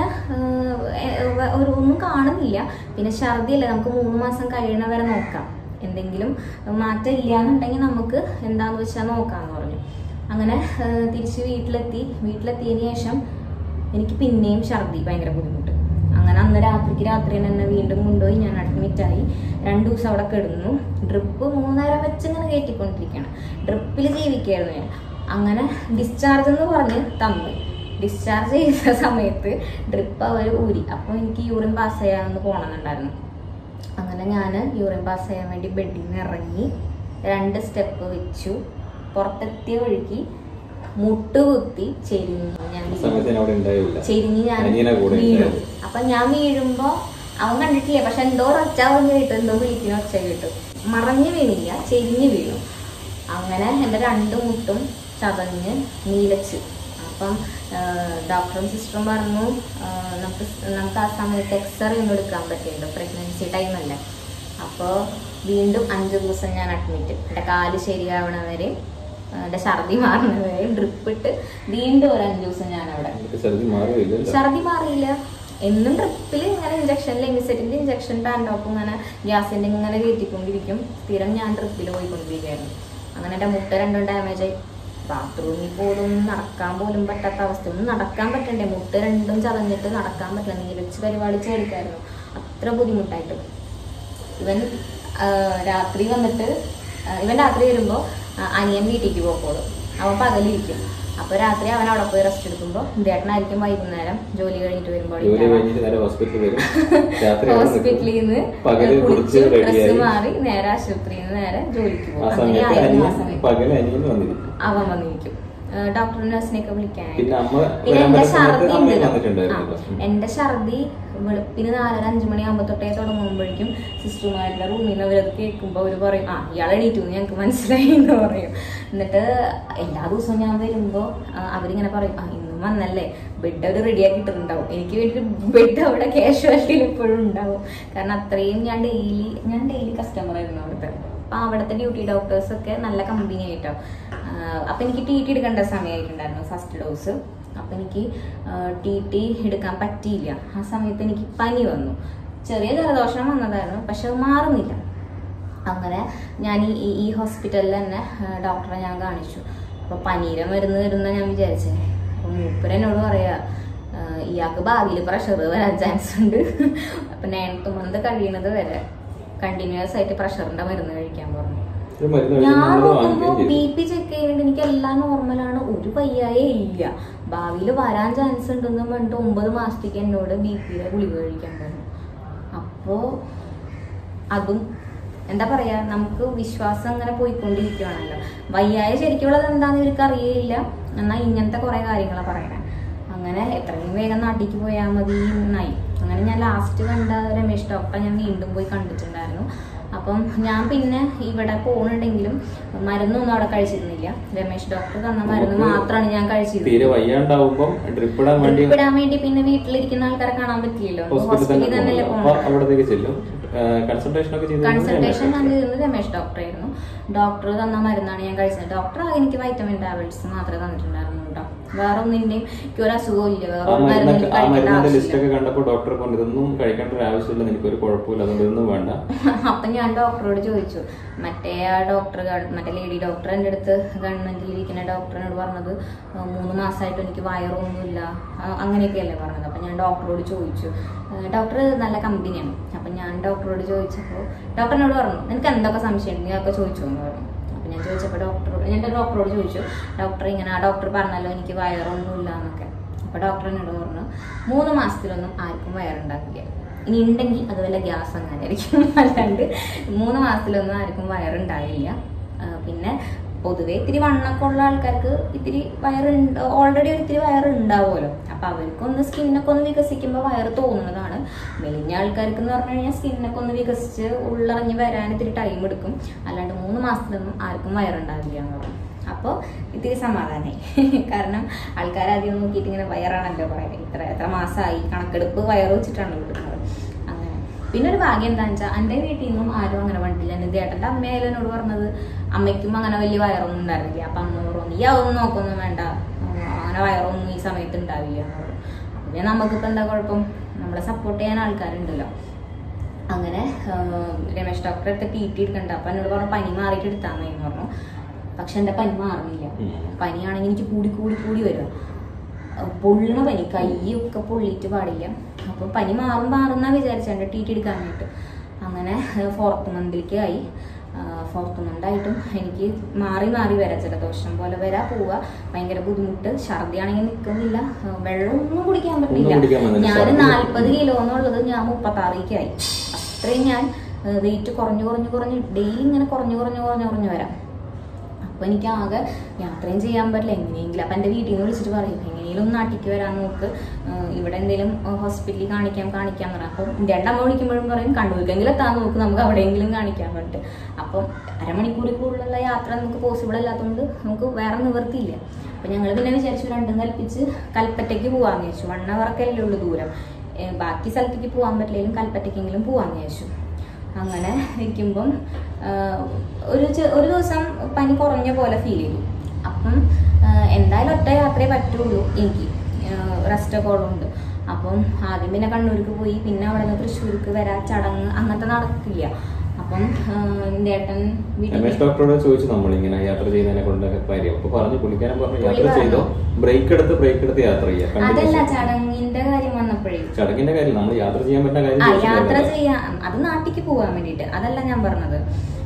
ഒരു ഒന്നും കാണുന്നില്ല. പിന്നെ ഛർദിയല്ലേ, നമുക്ക് മൂന്ന് മാസം കഴിയണ വരെ നോക്കാം, എന്തെങ്കിലും മാറ്റം ഇല്ല എന്നുണ്ടെങ്കിൽ നമുക്ക് എന്താണെന്ന് വെച്ചാൽ നോക്കാമെന്ന് പറഞ്ഞു. അങ്ങനെ തിരിച്ച് വീട്ടിലെത്തി. വീട്ടിലെത്തിയതിന് ശേഷം എനിക്ക് പിന്നെയും ഛർദി, ഭയങ്കര ബുദ്ധിമുട്ട്. അങ്ങനെ അന്ന് രാത്രിക്ക് രാത്രി തന്നെ വീണ്ടും കൊണ്ടുപോയി ഞാൻ അഡ്മിറ്റായി. രണ്ട് ദിവസം അവിടെ കിടന്നു. ഡ്രിപ്പ് മൂന്നേരം വെച്ച് ഇങ്ങനെ കയറ്റിക്കൊണ്ടിരിക്കുകയാണ്. ഡ്രിപ്പിൽ ജീവിക്കുകയായിരുന്നു ഞാൻ. അങ്ങനെ ഡിസ്ചാർജ് എന്ന് പറഞ്ഞ് തന്നു. ഡിസ്ചാർജ് ചെയ്ത സമയത്ത് ഡ്രിപ്പ് അവർ ഊരി. അപ്പോൾ എനിക്ക് യൂറിൻ പാസ് ചെയ്യാമെന്ന് പോകണമെന്നുണ്ടായിരുന്നു. അങ്ങനെ ഞാൻ യൂറിൻ പാസ് ചെയ്യാൻ വേണ്ടി ബെഡിൽ നിന്ന് ഇറങ്ങി രണ്ട് സ്റ്റെപ്പ് വെച്ചു. പുറത്തെത്തിയ വഴിക്ക് മുട്ടുകുത്തി ചെരിഞ്ഞു. ഞാൻ ചെരിഞ്ഞ് ഞാൻ വീണു. അപ്പൊ ഞാൻ വീഴുമ്പോ അവൻ കണ്ടിട്ടില്ല, പക്ഷെ എന്തോ ഒച്ച പറഞ്ഞ് കേട്ടു, എന്തോ വിളിക്കുന്ന ഒച്ച കേട്ടു. മറഞ്ഞു വീണില്ല, ചെരിഞ്ഞ് വീണു. അങ്ങനെ എൻ്റെ രണ്ട് മുട്ടും ചതഞ്ഞ് നീലച്ച്. അപ്പം ഡോക്ടറും സിസ്റ്ററും പറഞ്ഞു നമുക്ക് നമുക്ക് ആ സമയത്ത് എക്സ്റേ ഒന്നും എടുക്കാൻ പറ്റില്ല, പ്രഗ്നൻസി ടൈമല്ലേ. അപ്പോൾ വീണ്ടും അഞ്ച് ദിവസം ഞാൻ അഡ്മിറ്റ്. എൻ്റെ കാല് ശരിയാവണ വരെ, എൻ്റെ ഛർദി മാറുന്നത് വരെ ഡ്രിപ്പ് ഇട്ട് വീണ്ടും ഒരു അഞ്ച് ദിവസം ഞാൻ അവിടെ. ഛർദി മാറിയില്ല. എന്നും ട്രിപ്പിൽ ഇങ്ങനെ ഇഞ്ചക്ഷൻ, ലെമിസെറ്റിൻ്റെ ഇഞ്ചക്ഷൻ, പാൻഡോപ്പ് ഇങ്ങനെ ഗ്യാസിൻ്റെ ഇങ്ങനെ കയറ്റിക്കൊണ്ടിരിക്കും. സ്ഥിരം ഞാൻ ട്രിപ്പിൽ പോയിക്കൊണ്ടിരിക്കുകയായിരുന്നു. അങ്ങനെ എൻ്റെ മുട്ട രണ്ടും ഡാമേജ് ആയി. ബാത്റൂമിൽ പോലും നടക്കാൻ പോലും പറ്റാത്ത അവസ്ഥ. ഒന്നും നടക്കാൻ പറ്റണ്ടേ, മുട്ട രണ്ടും ചതഞ്ഞിട്ട് നടക്കാൻ പറ്റില്ല. നീലച്ച് പരിപാടിച്ച് എടുക്കായിരുന്നു, അത്ര ബുദ്ധിമുട്ടായിട്ട്. ഇവൻ രാത്രി വന്നിട്ട് ഇവൻ രാത്രി വരുമ്പോൾ അനിയൻ വീട്ടിലേക്ക് പോക്കോളൂ, അവൻ പകലിരിക്കും. അപ്പൊ രാത്രി അവൻ അവിടെ പോയി റെസ്റ്റ് എടുക്കുമ്പോൾ ഇതേട്ടനായിരിക്കും വൈകുന്നേരം ജോലി കഴിഞ്ഞിട്ട് വരുമ്പോൾ ഹോസ്പിറ്റലിൽ നിന്ന് കുളിച്ച് ഡ്രസ് മാറി നേരെ ആശുപത്രിയിൽ നിന്ന് നേരെ ജോലിക്ക് പോകും. അങ്ങനെയായിരുന്നു ആ സമയത്ത് അവൻ വന്നിരിക്കും. ഡോക്ടർ നഴ്സിനെയൊക്കെ വിളിക്കാനായിട്ട്. പിന്നെ എന്റെ ഛർദി ഉണ്ട്. എന്റെ ഛർദി വെളുപ്പിന് നാലര അഞ്ചു മണിയാകുമ്പോ തൊട്ടേ തുടങ്ങുമ്പോഴേക്കും സിസ്റ്റർമാരുടെ റൂമിൽ നിന്ന് അവരത് കേൾക്കുമ്പോൾ അവർ പറയും ആ ഇയാളെ എണീറ്റു ഞങ്ങൾക്ക് മനസ്സിലായി എന്ന് പറയും. എന്നിട്ട് എല്ലാ ദിവസവും ഞാൻ വരുമ്പോ അവരിങ്ങനെ പറയും ആ ഇന്നും വന്നല്ലേ, ബെഡ് അവർ റെഡിയാക്കിയിട്ടുണ്ടാവും. എനിക്ക് വേണ്ടി ബെഡ് അവിടെ കാഷ്വാലിറ്റിയിൽ എപ്പോഴും ഉണ്ടാവും. കാരണം അത്രയും ഞാൻ ഡെയിലി ഞാൻ ഡെയിലി കസ്റ്റമർ ആയിരുന്നു അവിടുത്തെ. അപ്പം അവിടുത്തെ ഡ്യൂട്ടി ഡോക്ടേഴ്സൊക്കെ നല്ല കമ്പനി ആയിട്ടോ. അപ്പം എനിക്ക് ടി ടി എടുക്കേണ്ട സമയമായിട്ടുണ്ടായിരുന്നു ഫസ്റ്റ് ഡോസ്. അപ്പം എനിക്ക് ടി ടി എടുക്കാൻ പറ്റിയില്ല. ആ സമയത്ത് എനിക്ക് പനി വന്നു, ചെറിയ ജലദോഷം വന്നതായിരുന്നു, പക്ഷെ അത് മാറുന്നില്ല. അങ്ങനെ ഞാൻ ഈ ഈ ഹോസ്പിറ്റലിൽ തന്നെ ഡോക്ടറെ ഞാൻ കാണിച്ചു. അപ്പോൾ പനീര മരുന്ന് വരുന്ന ഞാൻ വിചാരിച്ചേ. അപ്പം മൂപ്പരെന്നോട് പറയാ ഇയാൾക്ക് ഭാവിയിൽ പ്രഷർ വരാൻ ചാൻസ് ഉണ്ട്, അപ്പം നയൻത്ത് മന്ത് കഴിയണത് വരെ കണ്ടിന്യൂസ് ആയിട്ട് പ്രഷറിന്റെ മരുന്ന് കഴിക്കാൻ പറഞ്ഞു. ഞാൻ നോക്കുമ്പോ ബി പി ചെക്ക് ചെയ്യുന്നുണ്ട്, എനിക്ക് എല്ലാം നോർമലാണ്, ഒരു വയ്യായേ ഇല്ല. ഭാവിയിൽ വരാൻ ചാൻസ് ഉണ്ടെന്ന് പറഞ്ഞിട്ട് ഒമ്പത് മാസത്തേക്ക് എന്നോട് ബി പിയുടെ ഗുളിക കഴിക്കാൻ പറഞ്ഞു. അപ്പോ അതും എന്താ പറയാ, നമുക്ക് വിശ്വാസം അങ്ങനെ പോയിക്കൊണ്ടിരിക്കുകയാണല്ലോ. വയ്യായ ശരിക്കുള്ളത് എന്താണെന്ന് ഇവർക്ക് അറിയില്ല, എന്നാൽ ഇങ്ങനത്തെ കുറെ കാര്യങ്ങളാണ് പറയണേ. അങ്ങനെ എത്രയും വേഗം നാട്ടിലേക്ക് പോയാൽ മതി എന്നായി. അങ്ങനെ ഞാൻ ലാസ്റ്റ് കണ്ട രമേശ് ഡോക്ടറെ ഞാൻ വീണ്ടും പോയി കണ്ടിട്ടുണ്ടായിരുന്നു. അപ്പം ഞാൻ പിന്നെ ഇവിടെ പോകുന്നുണ്ടെങ്കിലും മരുന്നൊന്നും അവിടെ കഴിച്ചിരുന്നില്ല. രമേശ് ഡോക്ടർ തന്ന മരുന്ന് മാത്രമാണ് ഞാൻ കഴിച്ചിരുന്നത്.
ഡ്രിപ്പ് ഇടാൻ
വേണ്ടി പിന്നെ വീട്ടിലിരിക്കുന്ന ആൾക്കാരെ കാണാൻ പറ്റില്ലല്ലോ, ഹോസ്പിറ്റലിൽ തന്നെയല്ലേ പോകണം. കൺസൾട്ടേഷൻ ഞാൻ ചെയ്യുന്നത് രമേശ് ഡോക്ടറായിരുന്നു. ഡോക്ടർ തന്ന മരുന്നാണ് ഞാൻ കഴിച്ചത്. ഡോക്ടർ എനിക്ക് വൈറ്റമിൻ ടാബ്ലറ്റ്സ് മാത്രമേ തന്നിട്ടുണ്ടായിരുന്നു കേട്ടോ. വേറെ ഒന്നിന്റെയും എനിക്ക് ഒരു അസുഖവും ഇല്ല. വേറെ അപ്പൊ ഞാൻ ഡോക്ടറോട് ചോദിച്ചു, മറ്റേ ആ ഡോക്ടർ മറ്റേ ലേഡി ഡോക്ടർ എൻ്റെ അടുത്ത് ഗവൺമെന്റിൽ ഇരിക്കുന്ന ഡോക്ടറിനോട് പറഞ്ഞത് മൂന്ന് മാസമായിട്ട് എനിക്ക് വയറൊന്നുമില്ല അങ്ങനെയൊക്കെയല്ലേ പറഞ്ഞത്. അപ്പൊ ഞാൻ ഡോക്ടറോട് ചോദിച്ചു, ഡോക്ടർ നല്ല കമ്പനിയാണ്. അപ്പൊ ഞാൻ ഡോക്ടറോട് ചോദിച്ചപ്പോൾ ഡോക്ടറിനോട് പറഞ്ഞു, നിനക്ക് എന്തൊക്കെ സംശയം ഉണ്ട് നീയൊക്കെ ചോദിച്ചു എന്ന് പറഞ്ഞു. അപ്പൊ ഞാൻ ചോദിച്ചപ്പോൾ ഡോക്ടർ ഞാൻ ഡോക്ടറോട് ചോദിച്ചു, ഡോക്ടർ ഇങ്ങനെ ആ ഡോക്ടർ പറഞ്ഞല്ലോ എനിക്ക് വയറൊന്നുമില്ല എന്നൊക്കെ. അപ്പൊ ഡോക്ടർ എന്നോട് പറഞ്ഞു, മൂന്ന് മാസത്തിലൊന്നും ആർക്കും വയറുണ്ടാക്കില്ല, ഇനി ഉണ്ടെങ്കിൽ അത് വല്ല ഗ്യാസ് അങ്ങനെ ആയിരിക്കും, അല്ലാണ്ട് മൂന്ന് മാസത്തിലൊന്നും ആർക്കും വയറുണ്ടാവില്ല. പിന്നെ പൊതുവെ ഇത്തിരി വണ്ണൊക്കെ ഉള്ള ആൾക്കാർക്ക് ഇത്തിരി വയറ് ഓൾറെഡി ഒരു ഇത്തിരി വയറ് ഉണ്ടാവുമല്ലോ. അപ്പൊ അവർക്കൊന്ന് സ്കിന്നൊക്കെ ഒന്ന് വികസിക്കുമ്പോൾ വയറ് തോന്നുന്നതാണ്. മെലിഞ്ഞ ആൾക്കാർക്ക് എന്ന് പറഞ്ഞു കഴിഞ്ഞാൽ സ്കിന്നൊക്കെ ഒന്ന് വികസിച്ച് ഉള്ളറിഞ്ഞ് വരാൻ ഇത്തിരി ടൈം എടുക്കും, അല്ലാണ്ട് മൂന്ന് മാസത്തിലൊന്നും ആർക്കും വയറുണ്ടാവില്ല എന്ന് പറഞ്ഞു. അപ്പോൾ ഇത്തിരി സമാധാനമായി. കാരണം ആൾക്കാർ ആദ്യം നോക്കിയിട്ട് ഇങ്ങനെ വയറാണല്ലോ പറയുന്നത്, ഇത്ര എത്ര മാസമായി കണക്കെടുപ്പ് വയറ് വെച്ചിട്ടാണല്ലോ കിട്ടുന്നത്. അങ്ങനെ പിന്നെ ഒരു ഭാഗ്യം എന്താണെന്ന് വെച്ചാൽ എൻ്റെ വീട്ടിൽ നിന്നും ആരും അങ്ങനെ വണ്ടില്ല. എൻ്റെ ചേട്ടൻ്റെ അമ്മയായാലും എന്നോട് പറഞ്ഞത് അമ്മയ്ക്കും അങ്ങനെ വലിയ വയറൊന്നും ഉണ്ടായിരുന്നില്ല. അപ്പം അമ്മ പറഞ്ഞു, ഈ അതൊന്നും നോക്കൊന്നും വേണ്ട, അങ്ങനെ വയറൊന്നും ഈ സമയത്ത് ഉണ്ടാവില്ല എന്ന് പറഞ്ഞു. പിന്നെ നമുക്കിപ്പോൾ എന്താ കുഴപ്പം, നമ്മളെ സപ്പോർട്ട് ചെയ്യാൻ ആൾക്കാരുണ്ടല്ലോ. അങ്ങനെ രമേശ് ഡോക്ടറെ അടുത്ത് ടി ടി എടുക്കണ്ട. അപ്പം എന്നോട് പറഞ്ഞു പനി മാറിയിട്ട് എടുത്താൽ മതി എന്ന് പറഞ്ഞു. പക്ഷെ എൻ്റെ പനി മാറുന്നില്ല. പനിയാണെങ്കിൽ എനിക്ക് കൂടി കൂടി കൂടി വരും, പൊള്ളണ പനി, കൈയൊക്കെ പൊള്ളിയിട്ട് പാടില്ല. അപ്പോൾ പനി മാറും മാറുന്നാ വിചാരിച്ച എൻ്റെ ടി ടി എടുക്കാനായിട്ട്. അങ്ങനെ ഫോർത്ത് മന്തിലേക്ക് ആയി. ഫോർത്ത് മന്തായിട്ടും എനിക്ക് മാറി മാറി വരാം, ജലദോഷം പോലെ വരാ പോവുക, ഭയങ്കര ബുദ്ധിമുട്ട്. ഛർദിയാണെങ്കിൽ നിൽക്കുന്നില്ല, വെള്ളമൊന്നും കുടിക്കാൻ പറ്റില്ല. ഞാൻ നാൽപ്പത് കിലോ എന്നുള്ളത് ഞാൻ മുപ്പത്തി ആറിലേക്കായി. അത്രയും ഞാൻ വെയിറ്റ് കുറഞ്ഞു കുറഞ്ഞു കുറഞ്ഞ് ഡെയിലി ഇങ്ങനെ കുറഞ്ഞു കുറഞ്ഞു കുറഞ്ഞു കുറഞ്ഞു വരാം. അപ്പോൾ എനിക്ക് ആകെ യാത്രയും ചെയ്യാൻ പറ്റില്ല എങ്ങനെയെങ്കിലും. അപ്പം എൻ്റെ വീട്ടിൽ നിന്ന് വിളിച്ചിട്ട് പറയും, എങ്ങനെയെങ്കിലും നാട്ടിലേക്ക് വരാൻ നോക്ക്, ഇവിടെ എന്തെങ്കിലും ഹോസ്പിറ്റലിൽ കാണിക്കാം കാണിക്കാൻ പറയാം. അപ്പം രണ്ടമ്മ വിളിക്കുമ്പോഴും പറയും കണ്ണൂർക്കെങ്കിലും എത്താൻ നോക്ക്, നമുക്ക് അവിടെയെങ്കിലും കാണിക്കാൻ പറഞ്ഞിട്ട്. അപ്പം അരമണിക്കൂറിൽ കൂടുതലുള്ള യാത്ര നമുക്ക് പോസിബിൾ അല്ലാത്തതുകൊണ്ട് നമുക്ക് വേറെ നിവർത്തിയില്ല. അപ്പം ഞങ്ങൾ പിന്നെ വിചാരിച്ചു രണ്ടും കൽപ്പിച്ച് കൽപ്പറ്റയ്ക്ക് പോകാമെന്ന് വിചാരിച്ചു. വൺ അവറൊക്കെയല്ലേ ഉള്ളൂ ദൂരം, ബാക്കി സ്ഥലത്തേക്ക് പോകാൻ പറ്റില്ലെങ്കിലും കൽപ്പറ്റയ്ക്കെങ്കിലും പോകാമെന്ന് വിചാരിച്ചു. അങ്ങനെ ഇരിക്കുമ്പം ഒരു ഒരു ദിവസം പനി കുറഞ്ഞ പോലെ ഫീൽ ചെയ്തു. അപ്പം എന്തായാലും ഒറ്റ യാത്രയെ പറ്റുള്ളൂ എനിക്ക്, റെസ്റ്റൊക്കെ ഉള്ളതുകൊണ്ട്. അപ്പം ആദ്യം പിന്നെ കണ്ണൂർക്ക് പോയി, പിന്നെ അവിടെ നിന്ന് തൃശ്ശൂർക്ക് വരാ ചടങ്ങ് അങ്ങനത്തെ നടക്കില്ല. അപ്പം ഏട്ടൻ
ഡോക്ടറോട് ചോദിച്ചു നമ്മളിങ്ങനെ യാത്ര ചെയ്യുന്നതിനെ കൊണ്ട് കാര്യം. അപ്പൊ പറഞ്ഞു പുള്ളിക്കാരൻ പറഞ്ഞു യാത്ര ചെയ്തോ, ബ്രേക്ക് എടുത്ത് ബ്രേക്ക് എടുത്ത് യാത്ര ചെയ്യാം.
അതല്ല ചടങ്ങിന്റെ കാര്യം വന്നപ്പോഴേ,
ചടങ്ങിന്റെ കാര്യം നമ്മൾ യാത്ര ചെയ്യാൻ പറ്റുന്ന കാര്യം,
ആ യാത്ര ചെയ്യാൻ അത് നാട്ടിലേക്ക് പോകാൻ വേണ്ടിയിട്ട്, അതല്ല ഞാൻ പറഞ്ഞത്.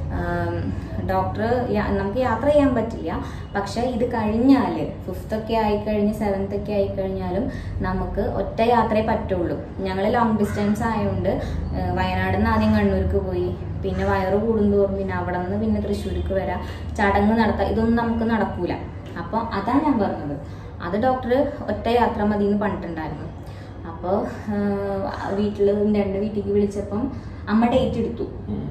ഡോക്ടർ നമുക്ക് യാത്ര ചെയ്യാൻ പറ്റില്ല, പക്ഷെ ഇത് കഴിഞ്ഞാൽ ഫിഫ്ത്ത് ഒക്കെ ആയിക്കഴിഞ്ഞ് സെവൻത്ത് ഒക്കെ ആയിക്കഴിഞ്ഞാലും നമുക്ക് ഒറ്റ യാത്രയെ പറ്റുള്ളൂ. ഞങ്ങൾ ലോങ് ഡിസ്റ്റൻസ് ആയതുകൊണ്ട് വയനാട് നിന്ന് ആദ്യം കണ്ണൂർക്ക് പോയി, പിന്നെ വയറ് കൂടുന്തോറും പിന്നെ അവിടെ നിന്ന് പിന്നെ തൃശ്ശൂർക്ക് വരാം, ചടങ്ങ് നടത്താം, ഇതൊന്നും നമുക്ക് നടക്കൂല. അപ്പോൾ അതാ ഞാൻ പറഞ്ഞത്, അത് ഡോക്ടർ ഒറ്റ യാത്ര മതി എന്ന് പറഞ്ഞിട്ടുണ്ടായിരുന്നു. അപ്പോൾ വീട്ടിൽ രണ്ട് വീട്ടിലേക്ക് വിളിച്ചപ്പം അമ്മ ഡേറ്റ് എടുത്തു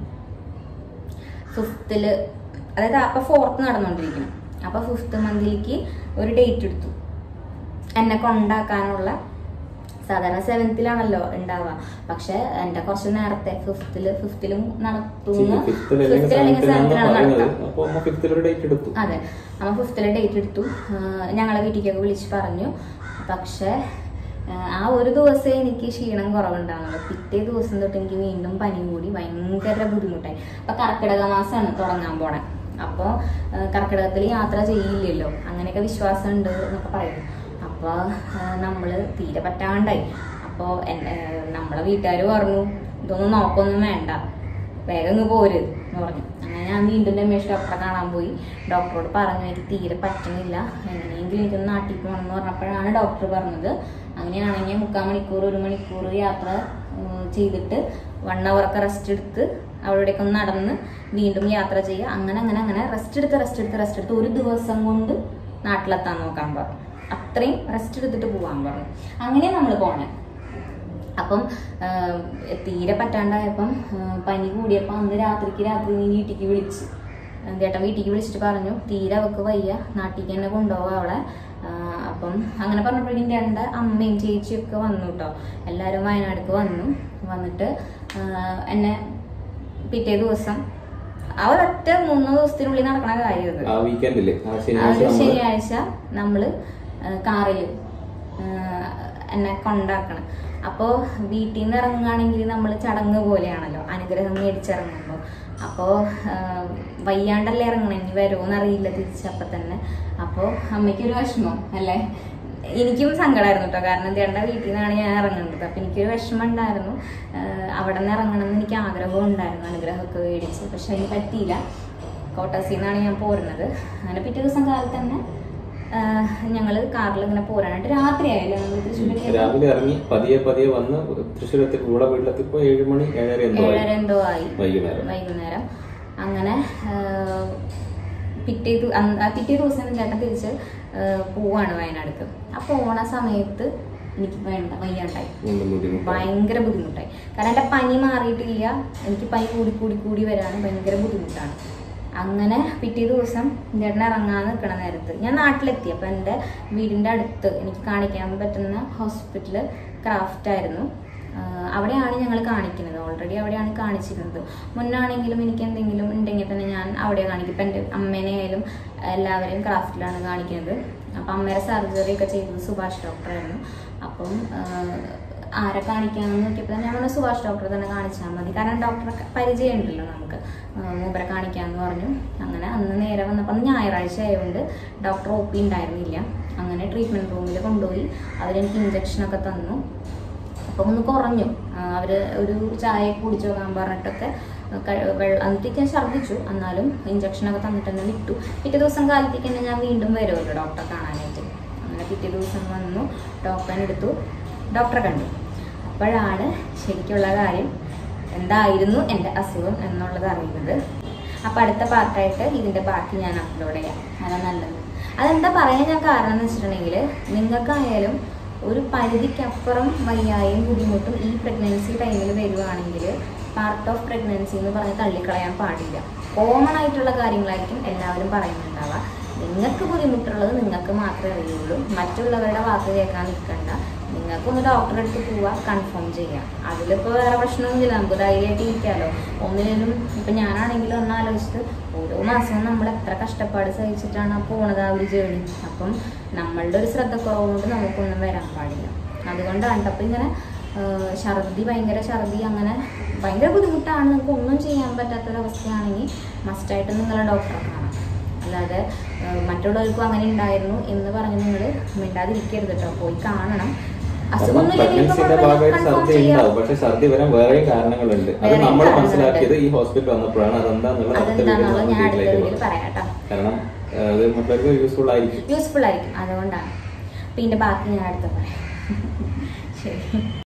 ഫിഫ്ത്തില്, അതായത് അപ്പൊ ഫോർത്ത് നടന്നുകൊണ്ടിരിക്കണം. അപ്പൊ ഫിഫ്ത്ത് മന്തിലേക്ക് ഒരു ഡേറ്റ് എടുത്തു എന്നെ കൊണ്ടാക്കാനുള്ള സാധാരണ സെവൻത്തിലാണല്ലോ ഉണ്ടാവുക. പക്ഷെ എന്റെ കുറച്ച് നേരത്തെ ഫിഫ്തില് ഫിഫ്തിലും നടത്തുന്ന ഫിഫ്തിൽ അല്ലെങ്കിൽ സെവൻത്തിലാണ് നടത്തുക. അതെ, അമ്മ ഫിഫ്തിലെ ഡേറ്റ് എടുത്തു. ഞങ്ങളെ വീട്ടിലേക്കൊക്കെ വിളിച്ച് പറഞ്ഞു. പക്ഷെ ആ ഒരു ദിവസം എനിക്ക് ക്ഷീണം കുറവുണ്ടാവുന്നത്. പിറ്റേ ദിവസം തൊട്ട് എനിക്ക് വീണ്ടും പനി കൂടി ഭയങ്കര ബുദ്ധിമുട്ടായി. അപ്പൊ കർക്കിടക മാസമാണ് തുടങ്ങാൻ പോണേ. അപ്പൊ കർക്കിടകത്തിൽ യാത്ര ചെയ്യില്ലല്ലോ, അങ്ങനെയൊക്കെ വിശ്വാസം ഉണ്ട് എന്നൊക്കെ പറയുന്നു. അപ്പൊ നമ്മള് തീരെ പറ്റാണ്ടായി. അപ്പൊ നമ്മളെ വീട്ടുകാര് പറഞ്ഞു ഇതൊന്നും നോക്കൊന്നും വേണ്ട, വേഗം ഇങ്ങ് പോര് എന്ന് പറഞ്ഞു. അങ്ങനെ ഞാൻ വീണ്ടും രമേശ് ഡോക്ടറെ കാണാൻ പോയി. ഡോക്ടറോട് പറഞ്ഞു എനിക്ക് തീരെ പറ്റുന്നില്ല, എങ്ങനെയെങ്കിലും എനിക്കൊന്ന് നാട്ടിൽ പോകണം എന്ന് പറഞ്ഞപ്പോഴാണ് ഡോക്ടർ പറഞ്ഞത് അങ്ങനെയാണെങ്കിൽ മുക്കാൽ മണിക്കൂർ ഒരു മണിക്കൂർ യാത്ര ചെയ്തിട്ട് വൺ അവർക്ക് റെസ്റ്റ് എടുത്ത് അവിടേക്ക് ഒന്ന് നടന്ന് വീണ്ടും യാത്ര ചെയ്യുക. അങ്ങനെ അങ്ങനെ അങ്ങനെ റെസ്റ്റ് എടുത്ത് റെസ്റ്റ് എടുത്ത് റെസ്റ്റ് എടുത്ത് ഒരു ദിവസം കൊണ്ട് നാട്ടിലെത്താൻ നോക്കാൻ പറഞ്ഞു. അത്രയും റെസ്റ്റ് എടുത്തിട്ട് പോകാൻ പറഞ്ഞു. അങ്ങനെ നമ്മൾ പോണേ. അപ്പം തീരെ പറ്റാണ്ടായപ്പം പനി കൂടിയപ്പോൾ അന്ന് രാത്രിക്ക് രാത്രി നീ വീട്ടിലേക്ക് വിളിച്ച് ചേട്ടൻ വീട്ടിലേക്ക് വിളിച്ചിട്ട് പറഞ്ഞു തീരെ അവൾക്ക് വയ്യ, നാട്ടിലേക്ക് തന്നെ കൊണ്ടുപോകാം അവളെ. അപ്പം അങ്ങനെ പറഞ്ഞപ്പോഴേക്കും രണ്ട് അമ്മയും ചേച്ചിയും ഒക്കെ വന്നു കേട്ടോ. എല്ലാവരും വയനാട്ടിലേക്ക് വന്നു. വന്നിട്ട് എന്നെ പിറ്റേ ദിവസം ആ ഒരൊറ്റ മൂന്നോ ദിവസത്തിനുള്ളിൽ നടക്കണ കാര്യം ശനിയാഴ്ച നമ്മള് കാറിൽ എന്നെ കൊണ്ടാക്കണം. അപ്പോൾ വീട്ടിൽ നിന്ന് ഇറങ്ങുകയാണെങ്കിൽ നമ്മൾ ചടങ്ങ് പോലെയാണല്ലോ അനുഗ്രഹം മേടിച്ചിറങ്ങുമ്പോൾ. അപ്പോൾ വയ്യാണ്ടല്ലേ ഇറങ്ങണം, ഇനി വരുമോന്ന് അറിയില്ല തിരിച്ചപ്പം തന്നെ. അപ്പോൾ അമ്മയ്ക്കൊരു വിഷമം അല്ലേ, എനിക്കും സങ്കടമായിരുന്നു കേട്ടോ. കാരണം ചേട്ടൻ്റെ വീട്ടിൽ നിന്നാണ് ഞാൻ ഇറങ്ങുന്നത്. അപ്പം എനിക്കൊരു വിഷമം ഉണ്ടായിരുന്നു. അവിടെ നിന്ന് ഇറങ്ങണം എന്ന് എനിക്ക് ആഗ്രഹവും ഉണ്ടായിരുന്നു, അനുഗ്രഹമൊക്കെ മേടിച്ച്. പക്ഷെ അതിന് പറ്റിയില്ല. കോട്ടസിൽ നിന്നാണ് ഞാൻ പോരുന്നത്. അങ്ങനെ പിറ്റേ ദിവസം കാലത്ത് തന്നെ ഞങ്ങള് കാറിൽ ഇങ്ങനെ പോരാനായിട്ട് രാത്രിയായല്ലോ നമ്മൾ തൃശ്ശൂർ
രാവിലെ ഇറങ്ങി പതിയെ പതിയെ വന്ന് തൃശ്ശൂരത്തി കൂടെ വീട്ടിലെത്തിപ്പോ ഏഴ് മണി ഏഴര
ഏഴര എന്തോ ആയി വൈകുന്നേരം. അങ്ങനെ പിറ്റേ പിറ്റേ ദിവസം ചേട്ടൻ തിരിച്ച് പോവാണ് വയനാട്ടിലേക്ക്. ആ പോണ സമയത്ത് എനിക്ക് വേണ്ട വയ്യാണ്ടായി, ഭയങ്കര ബുദ്ധിമുട്ടായി. കാരണം എൻ്റെ പനി മാറിയിട്ടില്ല, എനിക്ക് പനി കൂടി കൂടി കൂടി വരാണ്, ഭയങ്കര ബുദ്ധിമുട്ടാണ്. അങ്ങനെ പിറ്റേ ദിവസം ചേട്ടൻ ഇറങ്ങാൻ നിൽക്കണ നേരത്ത് ഞാൻ നാട്ടിലെത്തി. അപ്പം എൻ്റെ വീടിൻ്റെ അടുത്ത് എനിക്ക് കാണിക്കാൻ പറ്റുന്ന ഹോസ്പിറ്റല് ക്രാഫ്റ്റ് ആയിരുന്നു. അവിടെയാണ് ഞങ്ങൾ കാണിക്കുന്നത്. ഓൾറെഡി അവിടെയാണ് കാണിച്ചിരുന്നത്. മുന്നാണെങ്കിലും എനിക്ക് എന്തെങ്കിലും ഉണ്ടെങ്കിൽ തന്നെ ഞാൻ അവിടെ കാണിക്കും. ഇപ്പം എൻ്റെ അമ്മേനെ ആയാലും എല്ലാവരെയും ക്രാഫ്റ്റിലാണ് കാണിക്കുന്നത്. അപ്പം അമ്മയുടെ സർജറി ഒക്കെ ചെയ്തത് സുഭാഷ് ഡോക്ടറായിരുന്നു. അപ്പം ആരെ കാണിക്കാമെന്ന് നോക്കിയപ്പോൾ തന്നെ നമ്മൾ സുഭാഷ് ഡോക്ടറെ തന്നെ കാണിച്ചാൽ മതി, കാരണം ഡോക്ടറെ പരിചയം ഉണ്ടല്ലോ നമുക്ക്, മൂപ്പരെ കാണിക്കാമെന്ന് പറഞ്ഞു. അങ്ങനെ അന്ന് നേരെ വന്നപ്പോൾ അന്ന് ഞായറാഴ്ച ആയതുകൊണ്ട് ഡോക്ടർ ഒ പി ഉണ്ടായിരുന്നില്ല. അങ്ങനെ ട്രീറ്റ്മെൻറ്റ് റൂമിൽ കൊണ്ടുപോയി അവരെനിക്ക് ഇഞ്ചക്ഷനൊക്കെ തന്നു. അപ്പം ഒന്ന് കുറഞ്ഞു. അവർ ഒരു ചായ കുടിച്ചു നോക്കാൻ പറഞ്ഞിട്ടൊക്കെ വെള്ളം എന്നിട്ട് ഞാൻ ഛർദ്ദിച്ചു. എന്നാലും ഇഞ്ചക്ഷനൊക്കെ തന്നിട്ട് തന്നെ വിട്ടു. പിറ്റേ ദിവസം കാലത്തേക്ക് തന്നെ ഞാൻ വീണ്ടും വരുമല്ലോ ഡോക്ടറെ കാണാനായിട്ട്. അങ്ങനെ പിറ്റേ ദിവസം വന്നു, ഡോക്ടറെ എടുത്തു, ഡോക്ടറെ കണ്ടു. അപ്പോഴാണ് ശരിക്കുള്ള കാര്യം എന്തായിരുന്നു എൻ്റെ അസുഖം എന്നുള്ളത് അറിയുന്നത്. അപ്പം അടുത്ത പാർട്ടായിട്ട് ഇതിൻ്റെ ബാക്കി ഞാൻ അപ്ലോഡ് ചെയ്യാം, അതാണ് നല്ലത്. അതെന്താ പറയാൻ ഞാൻ കാരണം എന്ന് വെച്ചിട്ടുണ്ടെങ്കിൽ നിങ്ങൾക്കായാലും ഒരു പരിധിക്കപ്പുറം വയ്യായും ബുദ്ധിമുട്ടും ഈ പ്രഗ്നൻസി ടൈമിൽ വരുവാണെങ്കിൽ പാർട്ട് ഓഫ് പ്രഗ്നൻസി എന്ന് പറഞ്ഞ് തള്ളിക്കളയാൻ പാടില്ല. കോമൺ ആയിട്ടുള്ള കാര്യങ്ങളായിരിക്കും എല്ലാവരും പറയുന്നുണ്ടാവുക. നിങ്ങൾക്ക് ബുദ്ധിമുട്ടുള്ളത് നിങ്ങൾക്ക് മാത്രമേ അറിയുള്ളൂ. മറ്റുള്ളവരുടെ വാക്ക് കേൾക്കാൻ നിൽക്കണ്ട. നിങ്ങൾക്കൊന്ന് ഡോക്ടറെ അടുത്ത് പോവുക, കൺഫേം ചെയ്യാം. അതിലിപ്പോൾ വേറെ പ്രശ്നമൊന്നുമില്ല, നമുക്ക് ധൈര്യമായിട്ട് ഇരിക്കാമല്ലോ. ഒന്നിനും ഇപ്പം ഞാനാണെങ്കിലും ഒന്ന് ആലോചിച്ചിട്ട് ഓരോ മാസവും നമ്മൾ എത്ര കഷ്ടപ്പാട് സഹിച്ചിട്ടാണ് ആ പോണത് ആ ഒരു ജേണി. അപ്പം നമ്മളുടെ ഒരു ശ്രദ്ധക്കുറവ് കൊണ്ട് നമുക്കൊന്നും വരാൻ പാടില്ല. അതുകൊണ്ടാണ് അപ്പം ഇങ്ങനെ ഛർദി, ഭയങ്കര ഛർദി, അങ്ങനെ ഭയങ്കര ബുദ്ധിമുട്ടാണ്. നിങ്ങൾക്ക് ഒന്നും ചെയ്യാൻ പറ്റാത്തൊരവസ്ഥയാണെങ്കിൽ മസ്റ്റായിട്ട് നിങ്ങളെ ഡോക്ടറെ കാണാം. അല്ലാതെ മറ്റുള്ളവർക്കും അങ്ങനെ ഉണ്ടായിരുന്നു എന്ന് പറഞ്ഞ് നിങ്ങൾ മിണ്ടാതിരിക്കരുത് കേട്ടോ, പോയി കാണണം.
പ്രഗ്നൻസിന്റെ ഭാഗമായിട്ട് ഛർദി ഉണ്ടാവും, പക്ഷെ ഛർദി വരാൻ വേറെയും കാരണങ്ങളുണ്ട്. അത് നമ്മൾ മനസ്സിലാക്കിയത് ഈ ഹോസ്പിറ്റൽ വന്നപ്പോഴാണ്. അതെന്താന്നുള്ളത്
പറയാട്ടോ,
കാരണം അത് മറ്റുള്ളവർക്ക് യൂസ്ഫുൾ ആയിരിക്കും
യൂസ്ഫുൾ ആയിരിക്കും അതുകൊണ്ടാണ്. പിന്നെ ബാക്കി ഞാൻ അടുത്ത പറയാം. ശരി.